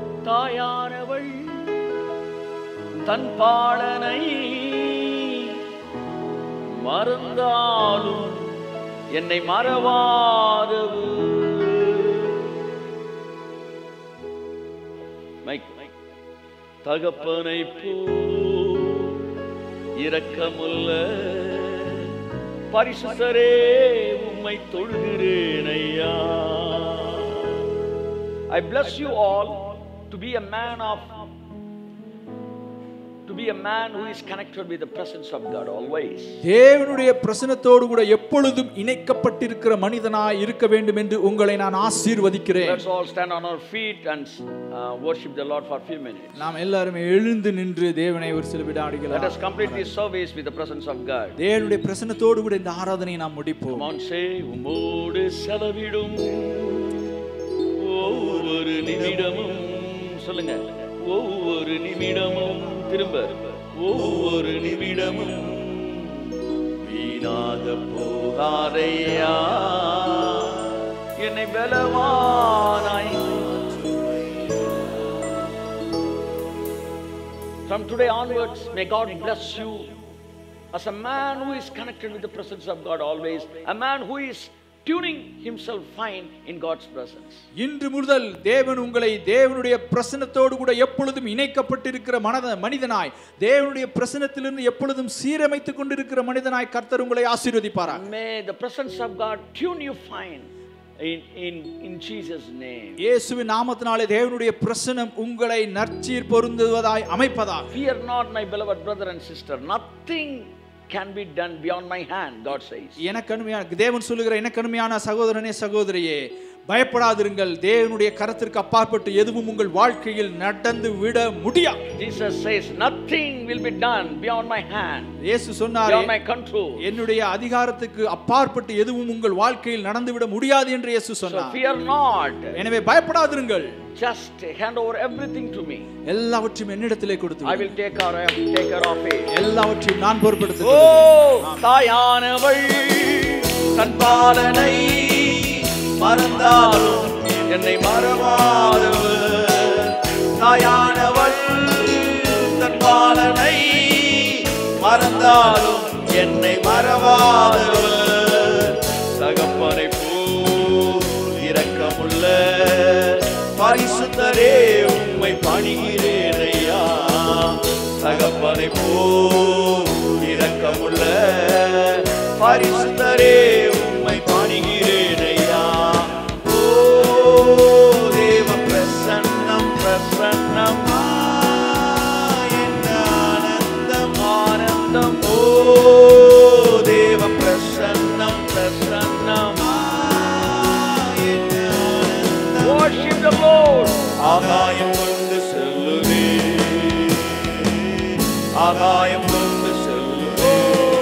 Speaker 1: தாயானவள் தன் பாலனை மறந்தாலும் என்னை மறவாதவர். தகப்பனை போல் இரக்கமுள்ள பரிசுத்தரே உம்மை தொழுகிறேன் ஐயா. I bless you all to be a man who is connected with the presence of God always.
Speaker 2: தேவனுடைய பிரசன்னத்தோடு கூட எப்பொழுதும் இணைக்கப்பட்டிருக்கிற மனிதனாய் இருக்க வேண்டும் என்று உங்களை நான் ஆசீர்வதிக்கிறேன்.
Speaker 1: Let's all stand on our feet and worship the Lord for a few minutes.
Speaker 2: நாம் எல்லாரும் எழுந்து நின்று தேவனை ஒரு சில வினாடிகள்
Speaker 1: Let us complete this service with the presence of God.
Speaker 2: தேவனுடைய பிரசன்னத்தோடு கூட இந்த ஆராதனையை நாம் முடிப்போம்.
Speaker 1: Come on, say, உம்மோடு செலவிடும் ஒவ்வொரு நிமிடமும், சொல்லுங்க, ஒவ்வொரு நிமிடமும், திரும்ப, ஒவ்வொரு நிமிடமும் வீணாக போகாதையா, என்னை பலவானாய். From today onwards, may God bless you as a man who is connected with the presence of God always, a man who is tuning himself fine in God's presence.
Speaker 2: இன்று முதல் தேவன் உங்களை தேவனுடைய பிரசன்னத்தோடு கூட எப்பொழுதும் இணைக்கப்பட்டிருக்கிற மனிதனாய், தேவனுடைய பிரசன்னத்திலிருந்து எப்பொழுதும் சீரமைத்துக் கொண்டிருக்கிற மனிதனாய் கர்த்தர் உங்களை ஆசீர்வதிப்பாராக.
Speaker 1: May the presence of God tune you fine in Jesus name.
Speaker 2: இயேசுவின் நாமத்தினாலே தேவனுடைய பிரசன்னம் உங்களை நற்சீர் பொருந்துவதாய் அமைப்பதாக.
Speaker 1: Fear not, my beloved brother and sister, nothing can be done beyond my hand, God says. எனக்கருமையான
Speaker 2: தேவன் சொல்லுகிற எனக்கருமையான சகோதரனே சகோதரியே, பயப்படாதிருங்கள், தேவனுடைய கரத்திற்கு அப்பாற்பட்டு எதுவும் உங்கள் வாழ்க்கையில் நடந்து விட முடியாது.
Speaker 1: Jesus says nothing will be done beyond my hand.
Speaker 2: இயேசு சொன்னார்,
Speaker 1: beyond my control.
Speaker 2: என்னுடைய அதிகாரத்துக்கு அப்பாற்பட்டு எதுவும் உங்கள் வாழ்க்கையில் நடந்து விட முடியாது என்று இயேசு சொன்னார்.
Speaker 1: So fear not.
Speaker 2: எனவே பயப்படாதிருங்கள்.
Speaker 1: Just hand over everything to me.
Speaker 2: எல்லாவற்றையும் என்னிடத்திலே கொடுத்து
Speaker 1: I will take care of it.
Speaker 2: எல்லாவற்றையும் நான் பொறுப்பெடுத்துக்
Speaker 1: தாயானவள் தன் பாலனை மறந்தாலும் என்னை மறவாதவர். தாயானவள் தன் பாலனை மறந்தாலும் என்னை மறவாதவர். தகப்பனை போல் இரக்கமுள்ள பரிசுத்தரே உம்மை பணிகிறேன் ஐயா. தகப்பனை போல் இரக்கமுள்ள பரிசுத்தரே உம்மை பணிகிறேன் ஐயா. ஓ தேவ பிரசன்னம் பிரசன்னம், என்ன ஆனந்தம் ஆனந்தம். ஓ தேவ பிரசன்னம் பிரசன்னம், worship the Lord. ஆகாயம் கொண்டு செல்லுவே, ஆகாயம் கொண்டு செல்லுவே,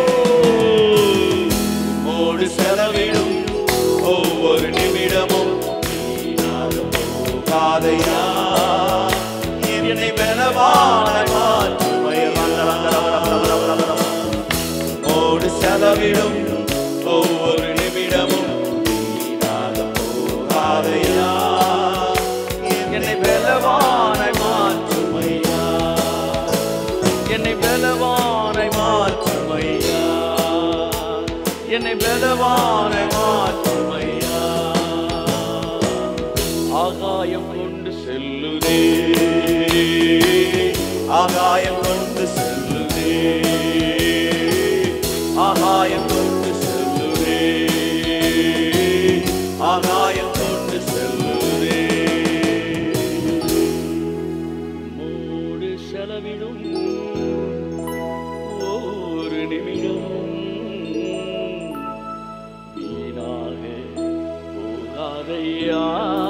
Speaker 1: உம்மோடு செலவிடும் ஒவ்வொரு நிமிடமும் வீணாக போகாதையா, என்னை பலவானாய் மாற்றுமையா. உம்மோடு செலவிடும் ஒவ்வொரு நிமிடமும் வீணாக போகாதையா, என்னை பலவானாய் மாற்றுமையா, என்னை பலவானாய் மாற்றுமையா, என்னை பலவானாய் மாற்றுமையா. ஆகாயம் கொண்டு செல்லுதே, ஆகாயம் கொண்டு செல்லுதே, ஆகாயம் கொண்டு செல்லுதே, ஆகாயம் கொண்டு செல்லுதே. மூடு செலவிடும் ஒவ்வொரு நிமிடம் வீணாக போகாதையா,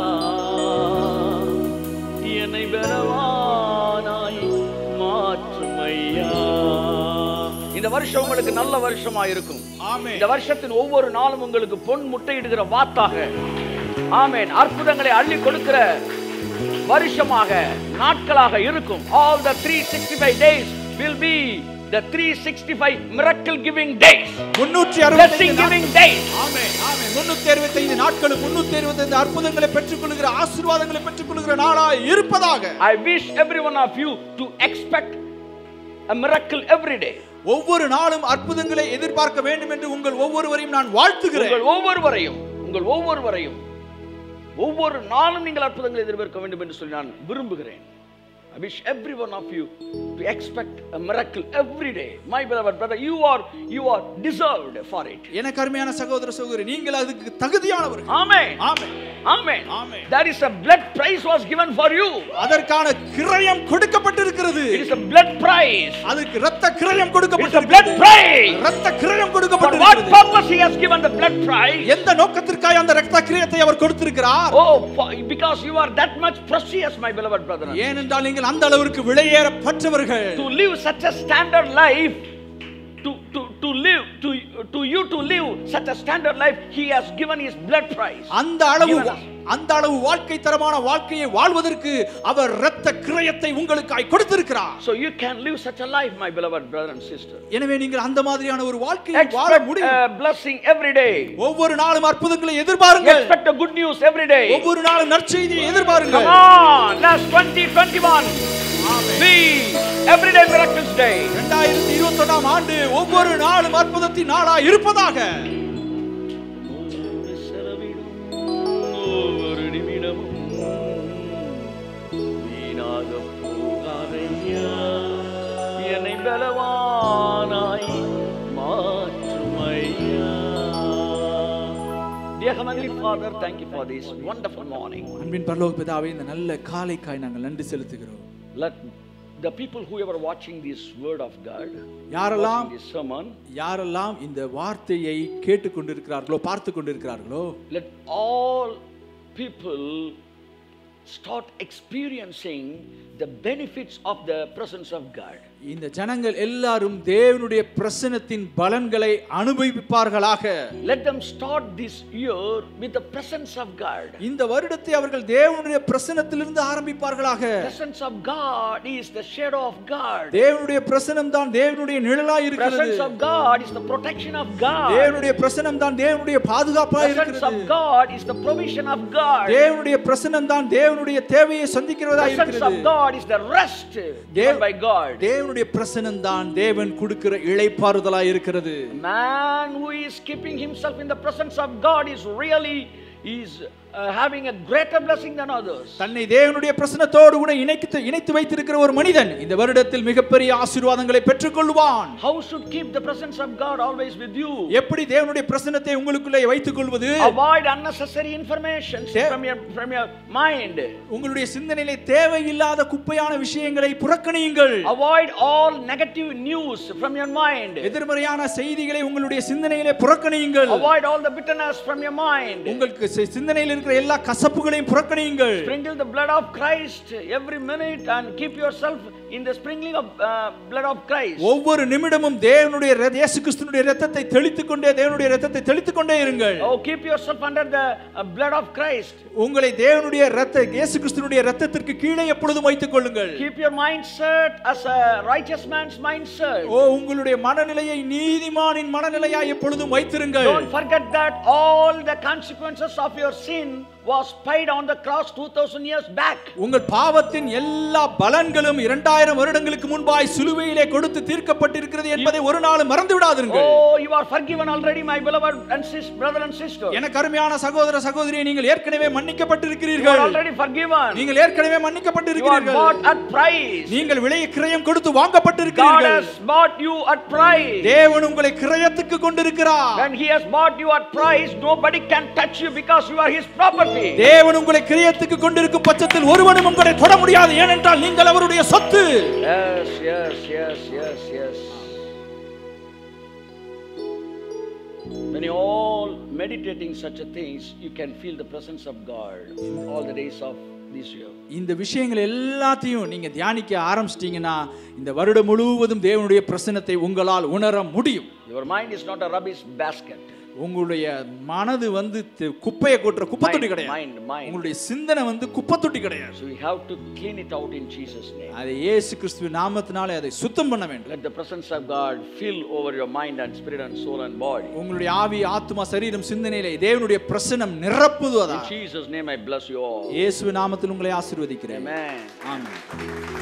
Speaker 1: என்னை பலவானாய் மாற்றுமையா. இந்த வருஷம் உங்களுக்கு நல்ல வருஷமா இருக்கும்.
Speaker 2: ஆமென்.
Speaker 1: இந்த வருஷத்தின் ஒவ்வொரு நாளும் உங்களுக்கு பொன் முட்டையிடுகிற வாத்தாக, ஆமென், அற்புதங்களை அள்ளி கொடுக்கிற வருஷமாக நாட்களாக இருக்கும். All the 365 days will be the 365 miracle giving days, blessing giving days.
Speaker 2: ஆமென் ஆமென். 365 நாட்களும் 365 அற்புதங்களை பெற்றுக்கொள்கிற, ஆசீர்வாதங்களை பெற்றுக்கொள்கிற நாளாய் இருப்பதாக.
Speaker 1: I wish every one of you to expect a miracle every day.
Speaker 2: ஒவ்வொரு நாளும் அற்புதங்களை எதிர்பார்க்க வேண்டும் என்று உங்கள் ஒவ்வொருவரையும் நான் வாழ்த்துகிறேன்.
Speaker 1: உங்கள் ஒவ்வொருவரையும் ஒவ்வொரு நாளும் நீங்கள் அற்புதங்களை எதிர்பார்க்க வேண்டும் என்று சொல்லி நான் விரும்புகிறேன். I wish every one of you to expect a miracle every day. My beloved brother, you are deserved for it.
Speaker 2: எனக்கு அருமையான சகோதர சகோதரி, நீங்கள் அதுக்கு தகுதியானவர்கள்.
Speaker 1: Amen.
Speaker 2: Amen.
Speaker 1: Amen. There is a blood price was given for you.
Speaker 2: அதற்கான கிரயம் கொடுக்கப்பட்டிருக்கிறது.
Speaker 1: It is a blood price.
Speaker 2: அதுக்கு இரத்த கிரயம் கொடுக்கப்பட்டிருக்கிறது.
Speaker 1: It is a blood price.
Speaker 2: இரத்த கிரயம் கொடுக்கப்பட்டிருக்கிறது.
Speaker 1: For what purpose he has given the blood price?
Speaker 2: எந்த நோக்கத்திற்காக அந்த இரத்த கிரயத்தை அவர் கொடுத்திருக்கிறார்?
Speaker 1: Oh, because you are that much precious, my beloved brother.
Speaker 2: ஏனென்றால் நீங்கள் அந்த அளவிற்கு விலையேறப்பட்டவர்கள்.
Speaker 1: To live such a standard life, to you to live such a standard life, he has given his blood price.
Speaker 2: அந்த அளவு வாழ்க்கை தரமான வாழ்க்கையை வாழ்வதற்கு அவர் இரத்த கிரயத்தை உங்களுக்காய் கொடுத்திருக்கிறார்.
Speaker 1: So you can live such a life, my beloved brother and sister.
Speaker 2: எனவே நீங்கள் அந்த மாதிரியான ஒரு வாழ்க்கையை வாழ முடியும்.
Speaker 1: Expect a blessing every day.
Speaker 2: ஒவ்வொரு நாளும் அற்புதங்களை எதிர்பாருங்கள்.
Speaker 1: Expect a good news every day.
Speaker 2: ஒவ்வொரு நாளும் நற்செய்தியை எதிர்பாருங்கள்.
Speaker 1: Come on, last 2021. Be everyday miracles day.
Speaker 2: 2021ஆம் ஆண்டு ஒவ்வொரு நாளும் அற்புதத்தின் நாளாய் இருப்பதாக.
Speaker 1: ஒவ்வொரு நிமிடமும் வீணாக போகாதையா, என்னை பலவானாய் மாற்றுமையா. Dear Heavenly Father, thank you for this wonderful morning.
Speaker 2: அன்பின் பரலோக பிதாவே, இந்த நல்ல காலைக்காய் நாங்கள் நன்றி செலுத்துகிறோம்.
Speaker 1: Let the people who are watching this word of God,
Speaker 2: யாரெல்லாம்
Speaker 1: this sermon,
Speaker 2: யாரெல்லாம் இந்த வார்த்தையை கேட்டுக்கொண்டிருக்கிறார்களோ பார்த்து கொண்டிருக்கிறார்களோ,
Speaker 1: let all people start experiencing the benefits of the presence of God.
Speaker 2: இந்த ஜனங்கள் எல்லாரும் தேவனுடைய பிரசன்னத்தின் பலன்களை அனுபவிப்பார்களாக.
Speaker 1: Let them start this year with the presence of God.
Speaker 2: இந்த வருடத்தை அவர்கள் தேவனுடைய பிரசன்னத்திலிருந்து ஆரம்பிப்பார்களாக.
Speaker 1: Presence of God is the shadow of God.
Speaker 2: தேவனுடைய பிரசன்னம் தான் தேவனுடைய நிழலாய் இருக்கிறது.
Speaker 1: Presence of God is the protection of God.
Speaker 2: தேவனுடைய பிரசன்னம் தான் தேவனுடைய பாதுகாப்பாய் இருக்கிறது.
Speaker 1: Presence of God is the provision of God.
Speaker 2: தேவனுடைய பிரசன்னம் தான் தேவனுடைய தேவையை சந்திக்கிறதாய் இருக்கிறது.
Speaker 1: Presence of God is the rest given by God.
Speaker 2: தேவனுடைய பிரசன்னம் தான் தேவன் கொடுக்கிற இளைப்பாறுதலாய் இருக்கிறது.
Speaker 1: Man who is keeping himself in the presence of God is really having a greater blessing than others.
Speaker 2: தன்னை தேவனுடைய பிரசன்னத்தோடு கூட இணைத்து வைத்திருக்கிற ஒரு மனிதன் இந்த வருடத்தில் மிகப்பெரிய ஆசீர்வாதங்களை பெற்றுக்கொள்வான்.
Speaker 1: How should keep the presence of God always with you?
Speaker 2: எப்படி தேவனுடைய பிரசன்னத்தை உங்களுக்குள்ளே வைத்துக் கொள்வது?
Speaker 1: Avoid unnecessary information from your mind.
Speaker 2: உங்களுடைய சிந்தனையிலே தேவையில்லாத குப்பையான விஷயங்களை புறக்கணியுங்கள்.
Speaker 1: Avoid all negative news from your mind.
Speaker 2: எதிர்மறையான செய்திகளை உங்களுடைய சிந்தனையிலே புறக்கணியுங்கள்.
Speaker 1: Avoid all the bitterness from your mind.
Speaker 2: உங்களுக்கு சிந்தனையில் இருக்கிற எல்லா கசப்புகளையும் புறக்கணியுங்கள்.
Speaker 1: Sprinkle the blood of Christ every minute and keep yourself in the sprinkling of blood of Christ.
Speaker 2: ஒவ்வொரு நிமிடமும் தேவனுடைய இயேசு கிறிஸ்துவினுடைய இரத்தத்தை தெளித்துக்கொண்டே தேவனுடைய இரத்தத்தை தெளித்துக்கொண்டே இருங்கள்.
Speaker 1: Oh, keep yourself under the blood of Christ.
Speaker 2: உங்களை தேவனுடைய இயேசு கிறிஸ்துவினுடைய இரத்தத்திற்கு கீழே எப்பொழுதும் வைத்துக் கொள்ளுங்கள்.
Speaker 1: Keep your mindset as a righteous man's mindset.
Speaker 2: உங்களுடைய மனநிலையை நீதிமானின் மனநிலையாய் எப்பொழுதும் வைத்திருங்கள்.
Speaker 1: Don't forget that all the consequences of your sin was paid on the cross 2000 years back.
Speaker 2: உங்கள் பாவத்தின் எல்லா பலன்களும் 2000 வருடங்களுக்கு முன்பாய் சிலுவையிலே கொடுத்து தீர்க்கப்பட்டிருக்கிறது என்பதை ஒரு நாளும் மறந்து விடாதீர்கள்.
Speaker 1: Oh, you are forgiven already, my beloved and brother and sister.
Speaker 2: எனக்கு அருமையான சகோதர சகோதரியே, நீங்கள் ஏற்கனவே மன்னிக்கப்பட்டிருக்கிறீர்கள்.
Speaker 1: You are already forgiven.
Speaker 2: நீங்கள் ஏற்கனவே மன்னிக்கப்பட்டிருக்கிறீர்கள்.
Speaker 1: You are bought at price.
Speaker 2: நீங்கள் விலை கிரயம் கொடுத்து வாங்கப்பட்டிருக்கிறீர்கள்.
Speaker 1: God has bought you at price.
Speaker 2: தேவன் உங்களை கிரயத்துக்கு கொண்டிருக்கிறார்.
Speaker 1: When he has bought you at price, nobody can touch you because you are his property.
Speaker 2: தேவன் உங்களை கிரயத்துக்கு கொண்டிருக்கும் பட்சத்தில் ஒருவனும் உங்களை தொட முடியாது, ஏனென்றால் நீங்கள் அவருடைய சொத்து.
Speaker 1: Yes. When you all meditating such a things, you can feel the presence of God all the days of this year.
Speaker 2: இந்த விஷயங்கள் எல்லாத்தையும் நீங்க தியானிக்க ஆரம்பிச்சிட்டீங்கன்னா இந்த வருடம் முழுவதும் தேவனுடைய பிரசன்னத்தை உங்களால் உணர முடியும்.
Speaker 1: Your mind is not a rubbish basket.
Speaker 2: உங்களுடைய மனது குப்பையை கொட்டுற குப்பைத்தொட்டி கிடையாது. உங்களுடைய சிந்தனை குப்பைத்தொட்டி கிடையாது.
Speaker 1: So we have to clean it out in Jesus name.
Speaker 2: அதை இயேசு கிறிஸ்துவின் நாமத்தினாலே அதை சுத்தம் பண்ண வேண்டும்.
Speaker 1: Let the presence of God fill over your mind and spirit and soul and body.
Speaker 2: உங்களுடைய ஆவி, ஆத்துமா, சரீரம், சிந்தனையிலே தேவனுடைய பிரசன்னம் நிரப்புவதாக.
Speaker 1: In Jesus name I bless you all.
Speaker 2: இயேசுவின் நாமத்தில் உங்களை ஆசீர்வதிக்கிறேன்.
Speaker 1: Amen.
Speaker 2: ஆமென்.